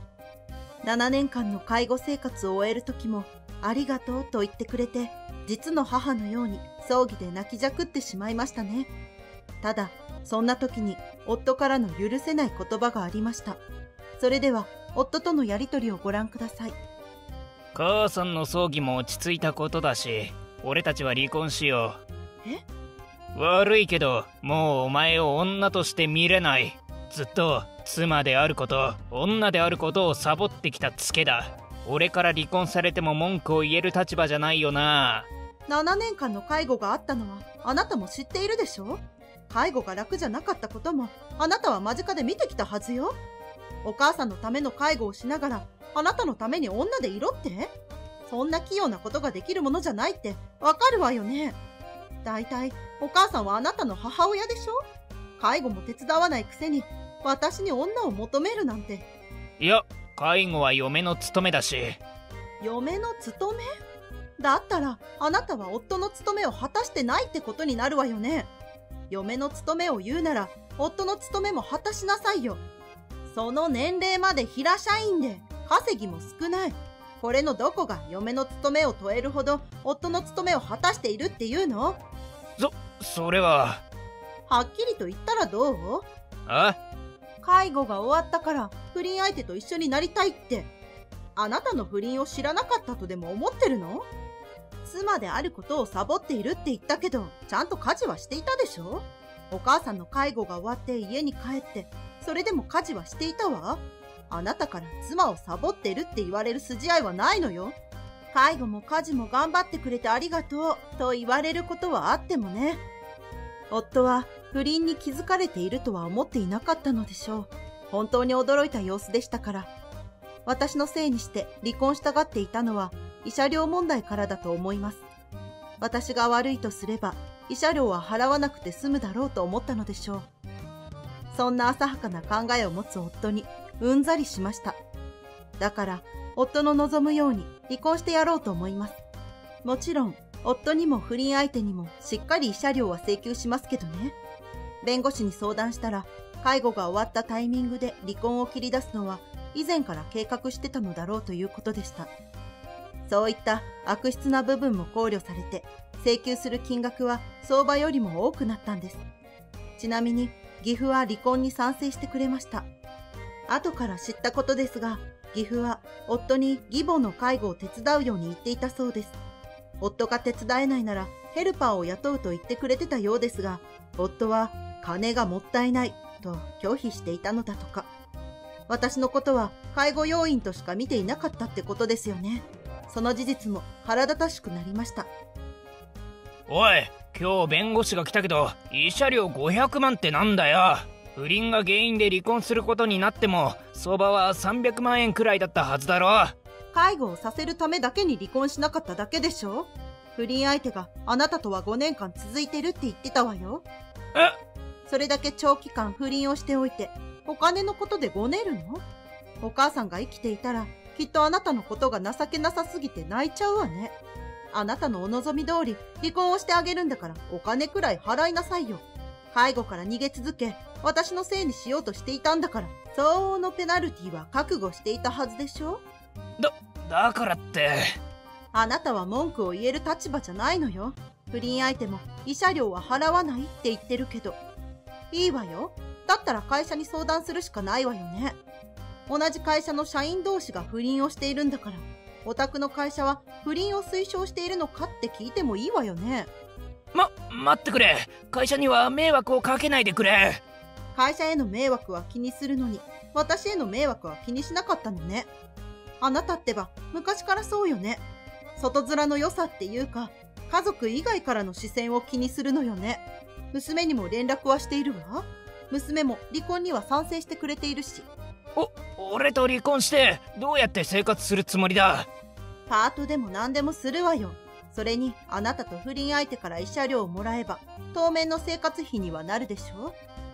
。7年間の介護生活を終える時もありがとうと言ってくれて、実の母のように葬儀で泣きじゃくってしまいましたね。ただそんな時に夫からの許せない言葉がありました。それでは夫とのやりとりをご覧ください。 母さんの葬儀も落ち着いたことだし、俺たちは離婚しよう。 え？ 悪いけどもうお前を女として見れない。ずっと妻であること、女であることをサボってきたツケだ。俺から離婚されても文句を言える立場じゃないよな。 7年間の介護があったのはあなたも知っているでしょ？介護が楽じゃなかったこともあなたは間近で見てきたはずよ。お母さんのための介護をしながらあなたのために女でいろって？そんな器用なことができるものじゃないってわかるわよね。だいたいお母さんはあなたの母親でしょ？介護も手伝わないくせに私に女を求めるなんて。 いや、介護は嫁の務めだし。 嫁の務め？だったらあなたは夫の務めを果たしてないってことになるわよね。嫁の務めを言うなら夫の務めも果たしなさいよ。その年齢まで平社員で稼ぎも少ない。これのどこが嫁の務めを問えるほど夫の務めを果たしているっていうの？ それは。 はっきりと言ったらどう？ あ？ 介護が終わったから不倫相手と一緒になりたいって。あなたの不倫を知らなかったとでも思ってるの？妻であることをサボっているって言ったけど、ちゃんと家事はしていたでしょ？お母さんの介護が終わって家に帰って、それでも家事はしていたわ。あなたから妻をサボってるって言われる筋合いはないのよ。介護も家事も頑張ってくれてありがとうと言われることはあってもね。夫は不倫に気づかれているとは思っていなかったのでしょう。本当に驚いた様子でしたから。私のせいにして離婚したがっていたのは慰謝料問題からだと思います。私が悪いとすれば慰謝料は払わなくて済むだろうと思ったのでしょう。そんな浅はかな考えを持つ夫にうんざりしました。だから夫の望むように離婚してやろうと思います。もちろん夫にも不倫相手にもしっかり慰謝料は請求しますけどね。弁護士に相談したら介護が終わったタイミングで離婚を切り出すのは以前から計画してたのだろうということでした。そういった悪質な部分も考慮されて請求する金額は相場よりも多くなったんです。ちなみに岐阜は離婚に賛成してくれました。後から知ったことですが、岐阜は夫に義母の介護を手伝うように言っていたそうです。夫が手伝えないならヘルパーを雇うと言ってくれてたようですが、夫は金がもったいないと拒否していたのだとか。私のことは介護要員としか見ていなかったってことですよね。その事実も腹立たしくなりました。 おい、今日弁護士が来たけど慰謝料500万ってなんだよ。不倫が原因で離婚することになっても相場は300万円くらいだったはずだろ。 介護をさせるためだけに離婚しなかっただけでしょ。不倫相手があなたとは5年間続いてるって言ってたわよ。それだけ長期間不倫をしておいてお金のことでごねるの？お母さんが生きていたらきっとあなたのことが情けなさすぎて泣いちゃうわね。あなたのお望み通り離婚をしてあげるんだからお金くらい払いなさいよ。介護から逃げ続け私のせいにしようとしていたんだから相応のペナルティは覚悟していたはずでしょ。 だからってあなたは文句を言える立場じゃないのよ。不倫相手も慰謝料は払わないって言ってるけど。いいわよ。だったら会社に相談するしかないわよね。同じ会社の社員同士が不倫をしているんだから、お宅の会社は不倫を推奨しているのかって聞いてもいいわよね。 待ってくれ。会社には迷惑をかけないでくれ。 会社への迷惑は気にするのに、私への迷惑は気にしなかったのね。あなたってば昔からそうよね。外面の良さっていうか、家族以外からの視線を気にするのよね。娘にも連絡はしているわ。娘も離婚には賛成してくれているし。 俺と離婚してどうやって生活するつもりだ？ パートでも何でもするわよ。それにあなたと不倫相手から慰謝料をもらえば当面の生活費にはなるでしょ。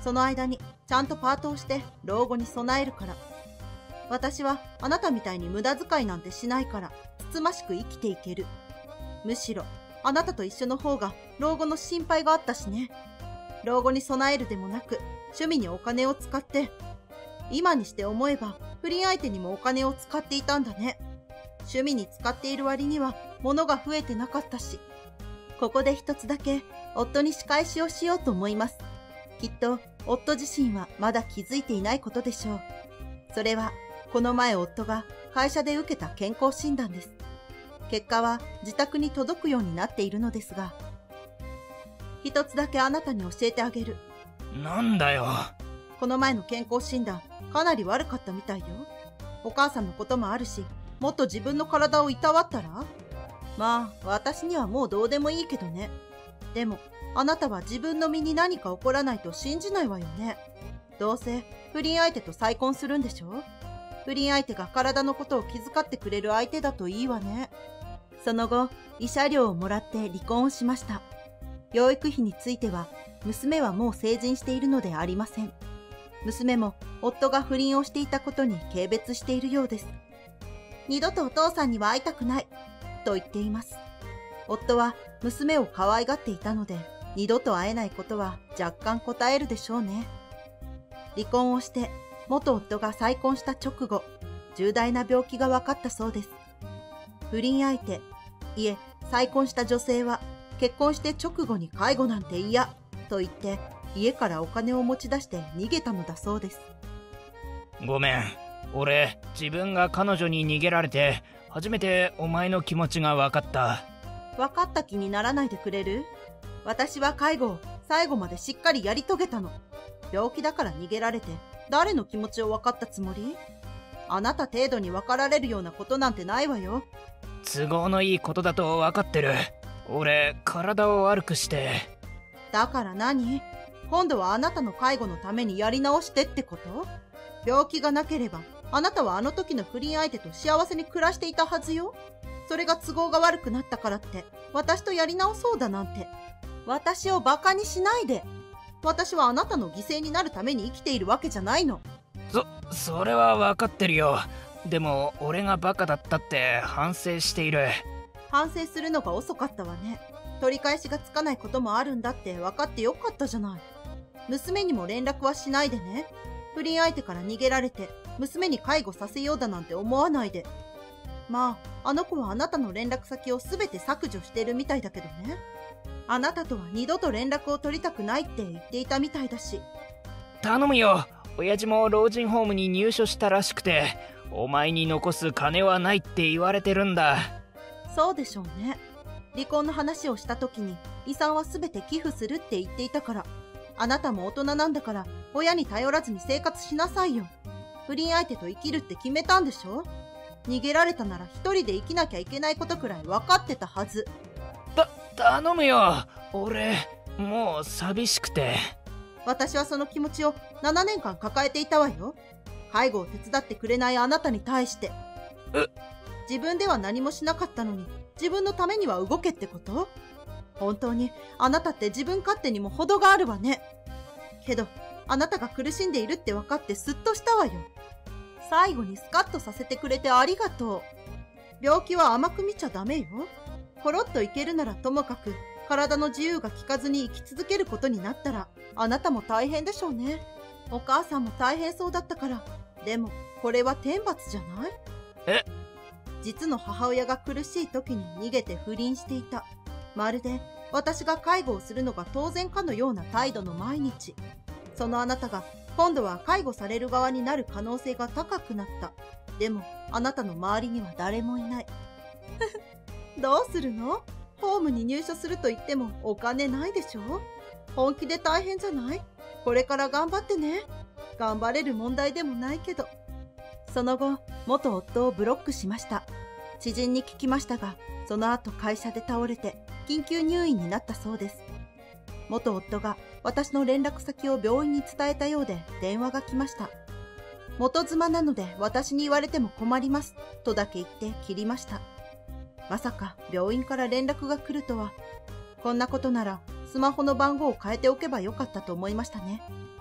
その間にちゃんとパートをして老後に備えるから。私はあなたみたいに無駄遣いなんてしないから、つつましく生きていける。むしろ、あなたと一緒の方が老後の心配があったしね。老後に備えるでもなく、趣味にお金を使って、今にして思えば不倫相手にもお金を使っていたんだね。趣味に使っている割には物が増えてなかったし。ここで一つだけ夫に仕返しをしようと思います。きっと夫自身はまだ気づいていないことでしょう。それはこの前夫が会社で受けた健康診断です。結果は自宅に届くようになっているのですが、一つだけあなたに教えてあげる。 なんだよ。 この前の健康診断、かなり悪かったみたいよ。お母さんのこともあるし、もっと自分の体をいたわったら？まあ、私にはもうどうでもいいけどね。でも、あなたは自分の身に何か起こらないと信じないわよね。どうせ、不倫相手と再婚するんでしょ？不倫相手が体のことを気遣ってくれる相手だといいわね。その後、慰謝料をもらって離婚をしました。養育費については、娘はもう成人しているのでありません。娘も夫が不倫をしていたことに軽蔑しているようです。二度とお父さんには会いたくない、と言っています。夫は娘を可愛がっていたので、二度と会えないことは若干答えるでしょうね。離婚をして、元夫が再婚した直後、重大な病気が分かったそうです。不倫相手、いえ、再婚した女性は、結婚して直後に介護なんて嫌、と言って、家からお金を持ち出して逃げたのだそうです。 ごめん。俺、自分が彼女に逃げられて、初めてお前の気持ちが分かった。 分かった気にならないでくれる？私は介護を最後までしっかりやり遂げたの。病気だから逃げられて、誰の気持ちを分かったつもり？あなた程度に分かられるようなことなんてないわよ。 都合のいいことだと分かってる。俺、体を悪くして。 だから何？今度はあなたの介護のためにやり直してってこと？病気がなければ、あなたはあの時の不倫相手と幸せに暮らしていたはずよ。それが都合が悪くなったからって、私とやり直そうだなんて。私をバカにしないで。私はあなたの犠牲になるために生きているわけじゃないの。 それは分かってるよ。でも、俺がバカだったって反省している。 反省するのが遅かったわね。取り返しがつかないこともあるんだって分かってよかったじゃない。娘にも連絡はしないでね。不倫相手から逃げられて、娘に介護させようだなんて思わないで。まあ、あの子はあなたの連絡先をすべて削除してるみたいだけどね。あなたとは二度と連絡を取りたくないって言っていたみたいだし。 頼むよ。親父も老人ホームに入所したらしくて、お前に残す金はないって言われてるんだ。 そうでしょうね。離婚の話をした時に遺産はすべて寄付するって言っていたから、あなたも大人なんだから親に頼らずに生活しなさいよ。不倫相手と生きるって決めたんでしょ？逃げられたなら一人で生きなきゃいけないことくらい分かってたはず。 頼むよ。俺、もう寂しくて。 私はその気持ちを7年間抱えていたわよ。介護を手伝ってくれないあなたに対して。自分では何もしなかったのに、自分のためには動けってこと？本当にあなたって自分勝手にも程があるわね。けど、あなたが苦しんでいるって分かってスッとしたわよ。最後にスカッとさせてくれてありがとう。病気は甘く見ちゃダメよ。コロッといけるならともかく、体の自由が利かずに生き続けることになったら、あなたも大変でしょうね。お母さんも大変そうだったから。でも、これは天罰じゃない？実の母親が苦しい時に逃げて不倫していた。まるで私が介護をするのが当然かのような態度の毎日。そのあなたが今度は介護される側になる可能性が高くなった。でもあなたの周りには誰もいない。どうするの？ホームに入所すると言ってもお金ないでしょ？本気で大変じゃない？これから頑張ってね。頑張れる問題でもないけど。その後、元夫をブロックしました。知人に聞きましたが、その後会社で倒れて緊急入院になったそうです。元夫が私の連絡先を病院に伝えたようで電話が来ました。元妻なので私に言われても困ります、とだけ言って切りました。まさか病院から連絡が来るとは。こんなことならスマホの番号を変えておけばよかったと思いましたね。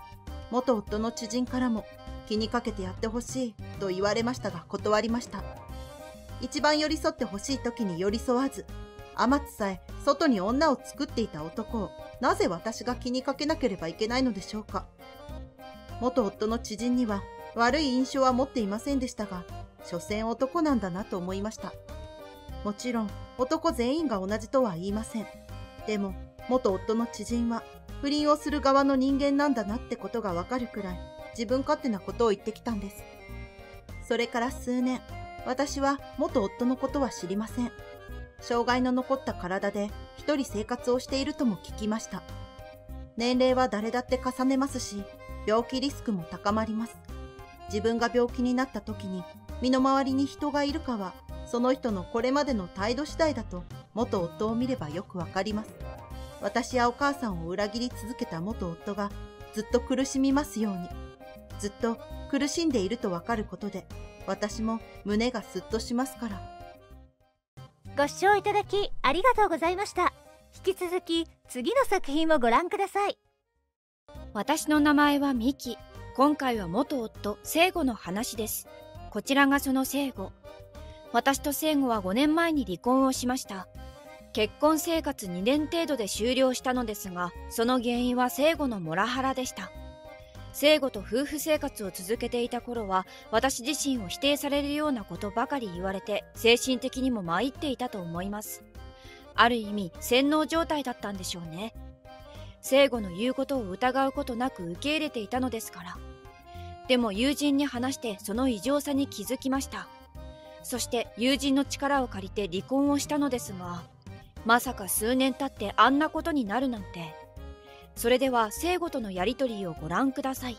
元夫の知人からも気にかけてやってほしいと言われましたが断りました。一番寄り添ってほしい時に寄り添わず、天津さえ外に女を作っていた男をなぜ私が気にかけなければいけないのでしょうか。元夫の知人には悪い印象は持っていませんでしたが、所詮男なんだなと思いました。もちろん男全員が同じとは言いません。でも元夫の知人は不倫をする側の人間なんだなってことがわかるくらい自分勝手なことを言ってきたんです。それから数年、私は元夫のことは知りません。障害の残った体で一人生活をしているとも聞きました。年齢は誰だって重ねますし、病気リスクも高まります。自分が病気になった時に身の回りに人がいるかは、その人のこれまでの態度次第だと元夫を見ればよくわかります。私やお母さんを裏切り続けた元夫がずっと苦しみますように。ずっと苦しんでいるとわかることで、私も胸がスッとしますから。 ご視聴いただきありがとうございました。引き続き次の作品をご覧ください。 私の名前はミキ。今回は元夫、聖子の話です。こちらがその聖子。私と聖子は5年前に離婚をしました。結婚生活2年程度で終了したのですが、その原因は聖子のモラハラでした。聖子と夫婦生活を続けていた頃は、私自身を否定されるようなことばかり言われて、精神的にも参っていたと思います。ある意味、洗脳状態だったんでしょうね。聖子の言うことを疑うことなく受け入れていたのですから。でも友人に話してその異常さに気づきました。そして友人の力を借りて離婚をしたのですが、まさか数年経ってあんなことになるなんて。それでは聖子とのやりとりをご覧ください。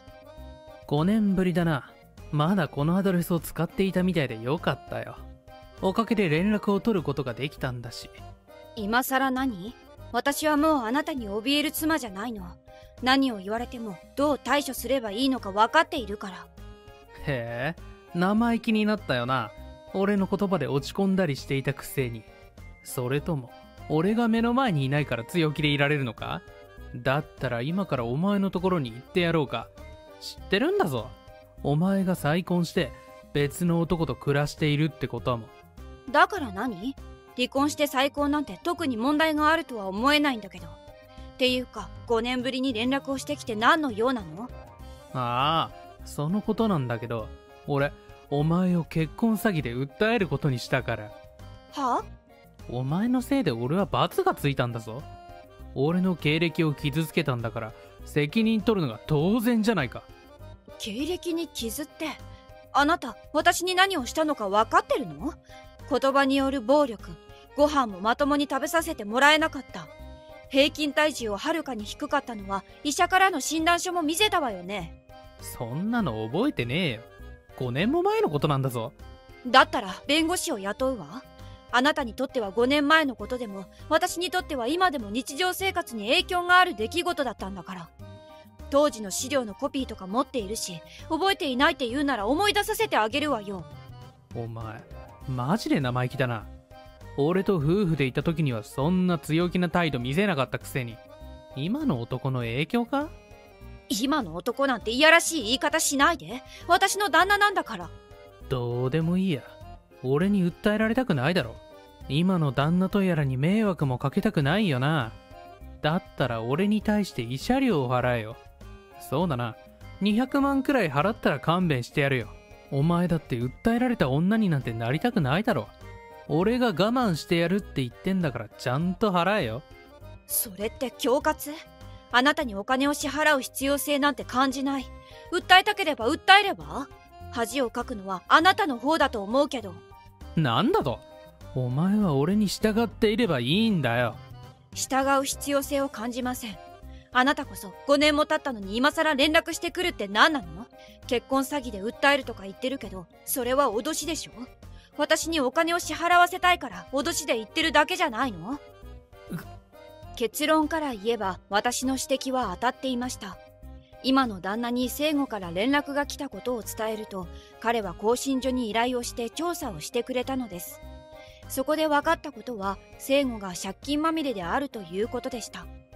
5年ぶりだな。まだこのアドレスを使っていたみたいでよかったよ。おかげで連絡を取ることができたんだし。 今さら何？私はもうあなたに怯える妻じゃないの。何を言われてもどう対処すればいいのか分かっているから。 へえ、生意気になったよな。俺の言葉で落ち込んだりしていたくせに。それとも俺が目の前にいないから強気でいられるのか？だったら今からお前のところに行ってやろうか。知ってるんだぞ。お前が再婚して別の男と暮らしているってことも。 だから何？離婚して再婚なんて特に問題があるとは思えないんだけど。っていうか5年ぶりに連絡をしてきて何の用なの？ ああ、そのことなんだけど、俺お前を結婚詐欺で訴えることにしたから。 はあ？ お前のせいで俺は罰がついたんだぞ。俺の経歴を傷つけたんだから責任取るのが当然じゃないか。 経歴に傷って、あなた私に何をしたのか分かってるの？言葉による暴力、ご飯もまともに食べさせてもらえなかった。平均体重をはるかに低かったのは医者からの診断書も見せたわよね。 そんなの覚えてねえよ。5年も前のことなんだぞ。 だったら弁護士を雇うわ。あなたにとっては5年前のことでも、私にとっては今でも日常生活に影響がある出来事だったんだから。当時の資料のコピーとか持っているし、覚えていないって言うなら思い出させてあげるわよ。 お前マジで生意気だな。俺と夫婦でいた時にはそんな強気な態度見せなかったくせに、今の男の影響か？ 今の男なんていやらしい言い方しないで。私の旦那なんだから。 どうでもいいや。俺に訴えられたくないだろ。今の旦那とやらに迷惑もかけたくないよな。だったら俺に対して慰謝料を払えよ。そうだな、200万くらい払ったら勘弁してやるよ。お前だって訴えられた女になんてなりたくないだろ。俺が我慢してやるって言ってんだからちゃんと払えよ。 それって恐喝？あなたにお金を支払う必要性なんて感じない。訴えたければ訴えれば？恥をかくのはあなたの方だと思うけど。 なんだと？お前は俺に従っていればいいんだよ。 従う必要性を感じません。あなたこそ5年も経ったのに今さら連絡してくるって何なの？結婚詐欺で訴えるとか言ってるけど、それは脅しでしょ？私にお金を支払わせたいから脅しで言ってるだけじゃないの？結論から言えば私の指摘は当たっていました。今の旦那に聖子から連絡が来たことを伝えると、彼は更新所に依頼をして調査をしてくれたのです。そこで分かったことは、聖子が借金まみれであるということでした。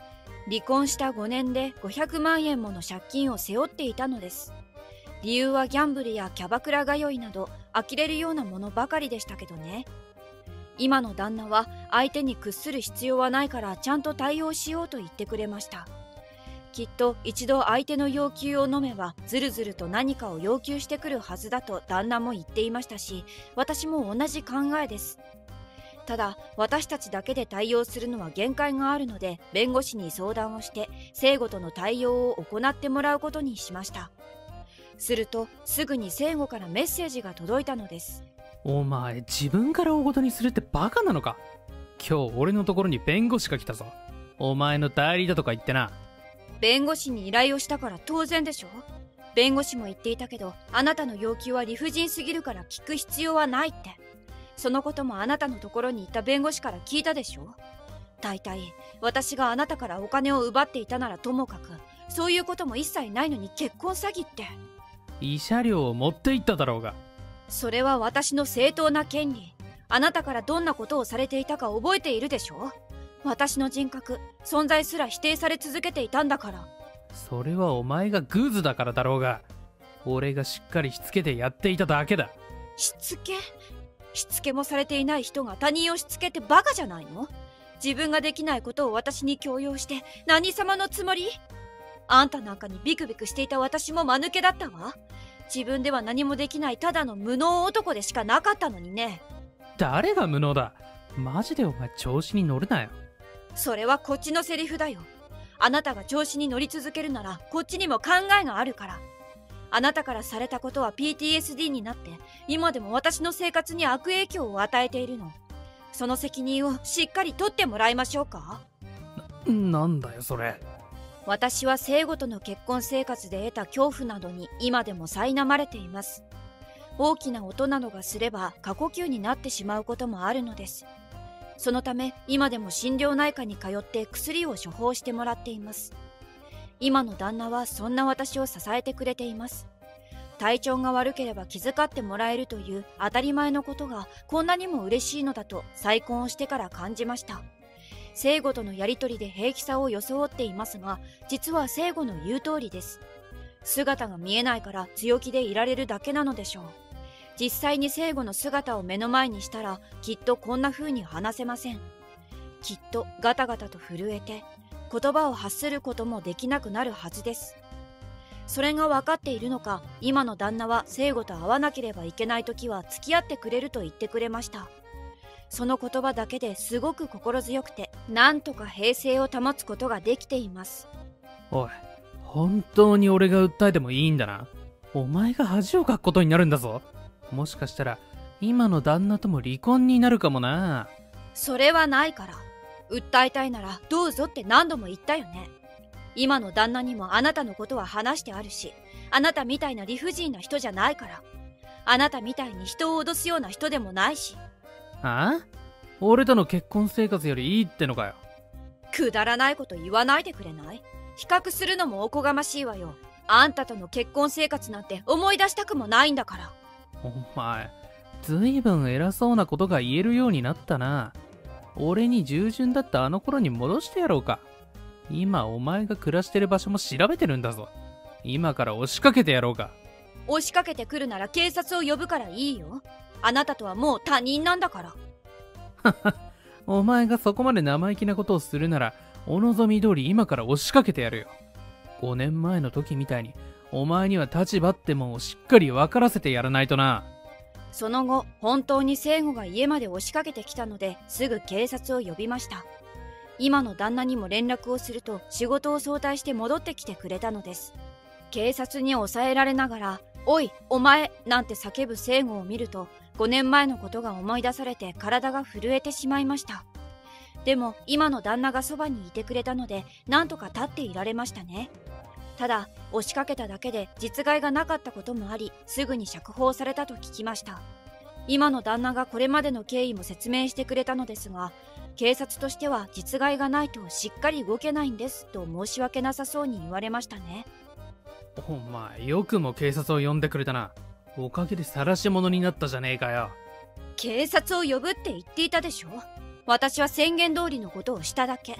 離婚した5年で500万円もの借金を背負っていたのです。理由はギャンブルやキャバクラ通いなど呆れるようなものばかりでしたけどね。今の旦那は相手に屈する必要はないからちゃんと対応しようと言ってくれました。きっと一度相手の要求を飲めばずるずると何かを要求してくるはずだと旦那も言っていましたし、私も同じ考えです。ただ私たちだけで対応するのは限界があるので、弁護士に相談をして聖子との対応を行ってもらうことにしました。するとすぐに聖子からメッセージが届いたのです。 お前自分から大ごとにするってバカなのか。今日俺のところに弁護士が来たぞ。お前の代理だとか言ってな。 弁護士に依頼をしたから当然でしょ。弁護士も言っていたけど、あなたの要求は理不尽すぎるから聞く必要はないって。そのこともあなたのところに行った弁護士から聞いたでしょ。大体私があなたからお金を奪っていたならともかく、そういうことも一切ないのに結婚詐欺って。 慰謝料を持って行っただろうが。 それは私の正当な権利。あなたからどんなことをされていたか覚えているでしょ。私の人格、存在すら否定され続けていたんだから。 それはお前がグーズだからだろうが。俺がしっかりしつけてやっていただけだ。 しつけ？しつけもされていない人が他人をしつけってバカじゃないの？自分ができないことを私に強要して何様のつもり？あんたなんかにビクビクしていた私も間抜けだったわ。自分では何もできないただの無能男でしかなかったのにね。 誰が無能だ。マジでお前調子に乗るなよ。 それはこっちのセリフだよ。あなたが調子に乗り続けるならこっちにも考えがあるから。あなたからされたことは PTSD になって今でも私の生活に悪影響を与えているの。その責任をしっかり取ってもらいましょうか。 なんだよそれ。 私は聖子との結婚生活で得た恐怖などに今でも苛まれています。大きな音などがすれば過呼吸になってしまうこともあるのです。そのため今でも心療内科に通って薬を処方してもらっています。今の旦那はそんな私を支えてくれています。体調が悪ければ気遣ってもらえるという当たり前のことがこんなにも嬉しいのだと再婚をしてから感じました。聖子とのやりとりで平気さを装っていますが、実は聖子の言う通りです。姿が見えないから強気でいられるだけなのでしょう。実際に聖子の姿を目の前にしたらきっとこんな風に話せません。きっとガタガタと震えて言葉を発することもできなくなるはずです。それが分かっているのか、今の旦那は聖子と会わなければいけない時は付き合ってくれると言ってくれました。その言葉だけですごく心強くて、なんとか平静を保つことができています。 おい、本当に俺が訴えてもいいんだな。お前が恥をかくことになるんだぞ。もしかしたら今の旦那とも離婚になるかもな。 それはないから。訴えたいならどうぞって何度も言ったよね。今の旦那にもあなたのことは話してあるし、あなたみたいな理不尽な人じゃないから。あなたみたいに人を脅すような人でもないし。 ああ？俺との結婚生活よりいいってのかよ。 くだらないこと言わないでくれない？比較するのもおこがましいわよ。あんたとの結婚生活なんて思い出したくもないんだから。 お前、ずいぶん偉そうなことが言えるようになったな。俺に従順だったあの頃に戻してやろうか。今お前が暮らしてる場所も調べてるんだぞ。今から押しかけてやろうか。 押しかけてくるなら警察を呼ぶからいいよ。あなたとはもう他人なんだから。 お前がそこまで生意気なことをするなら、お望み通り今から押しかけてやるよ。5年前の時みたいに、お前には立場ってもんをしっかり分からせてやらないとな。 その後、本当に聖子が家まで押しかけてきたので、すぐ警察を呼びました。今の旦那にも連絡をすると、仕事を早退して戻ってきてくれたのです。警察に抑えられながら、おい、お前なんて叫ぶ聖子を見ると、5年前のことが思い出されて体が震えてしまいました。でも今の旦那がそばにいてくれたので、なんとか立っていられましたね。ただ押しかけただけで実害がなかったこともあり、すぐに釈放されたと聞きました。今の旦那がこれまでの経緯も説明してくれたのですが、警察としては実害がないとしっかり動けないんですと申し訳なさそうに言われましたね。 お前よくも警察を呼んでくれたな。おかげで晒し者になったじゃねえかよ。 警察を呼ぶって言っていたでしょ。私は宣言通りのことをしただけ。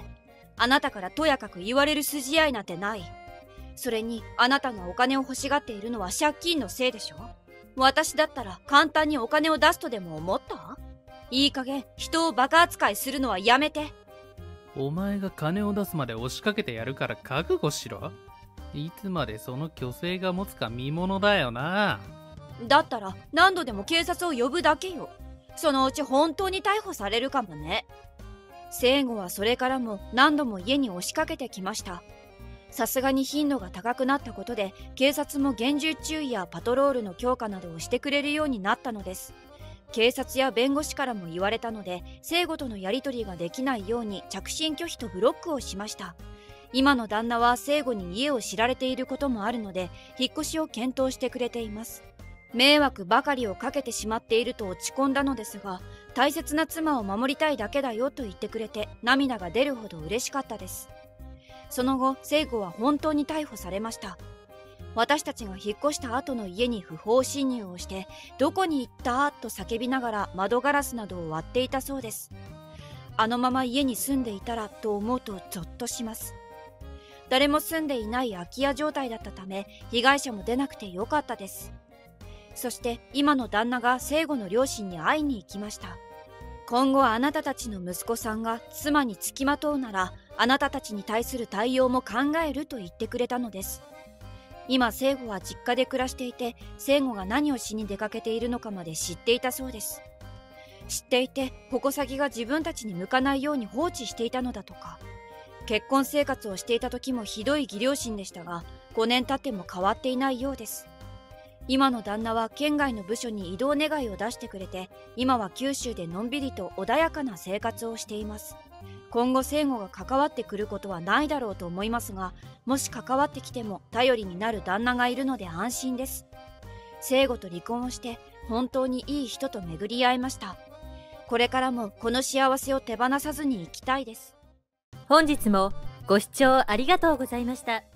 あなたからとやかく言われる筋合いなんてない。それにあなたがお金を欲しがっているのは借金のせいでしょ。私だったら簡単にお金を出すとでも思った？いい加減人をバカ扱いするのはやめて。 お前が金を出すまで押しかけてやるから覚悟しろ。いつまでその虚勢が持つか見ものだよな。 だったら何度でも警察を呼ぶだけよ。そのうち本当に逮捕されるかもね。聖子はそれからも何度も家に押しかけてきました。さすがに頻度が高くなったことで警察も厳重注意やパトロールの強化などをしてくれるようになったのです。警察や弁護士からも言われたので聖子とのやり取りができないように着信拒否とブロックをしました。今の旦那は聖子に家を知られていることもあるので引っ越しを検討してくれています。迷惑ばかりをかけてしまっていると落ち込んだのですが、大切な妻を守りたいだけだよと言ってくれて涙が出るほど嬉しかったです。その後聖子は本当に逮捕されました。私たちが引っ越した後の家に不法侵入をしてどこに行ったと叫びながら窓ガラスなどを割っていたそうです。あのまま家に住んでいたらと思うとゾッとします。誰も住んでいない空き家状態だったため被害者も出なくてよかったです。そして今の旦那が聖子の両親に会いに行きました。今後あなたたちの息子さんが妻につきまとうならあなたたちに対する対応も考えると言ってくれたのです。今聖子は実家で暮らしていて聖子が何をしに出かけているのかまで知っていたそうです。知っていて矛先が自分たちに向かないように放置していたのだとか。結婚生活をしていた時もひどい義両親でしたが5年経っても変わっていないようです。今の旦那は県外の部署に異動願いを出してくれて今は九州でのんびりと穏やかな生活をしています。今後聖子が関わってくることはないだろうと思いますが、もし関わってきても頼りになる旦那がいるので安心です。聖子と離婚をして本当にいい人と巡り合いました。これからもこの幸せを手放さずに生きたいです。 本日もご視聴ありがとうございました。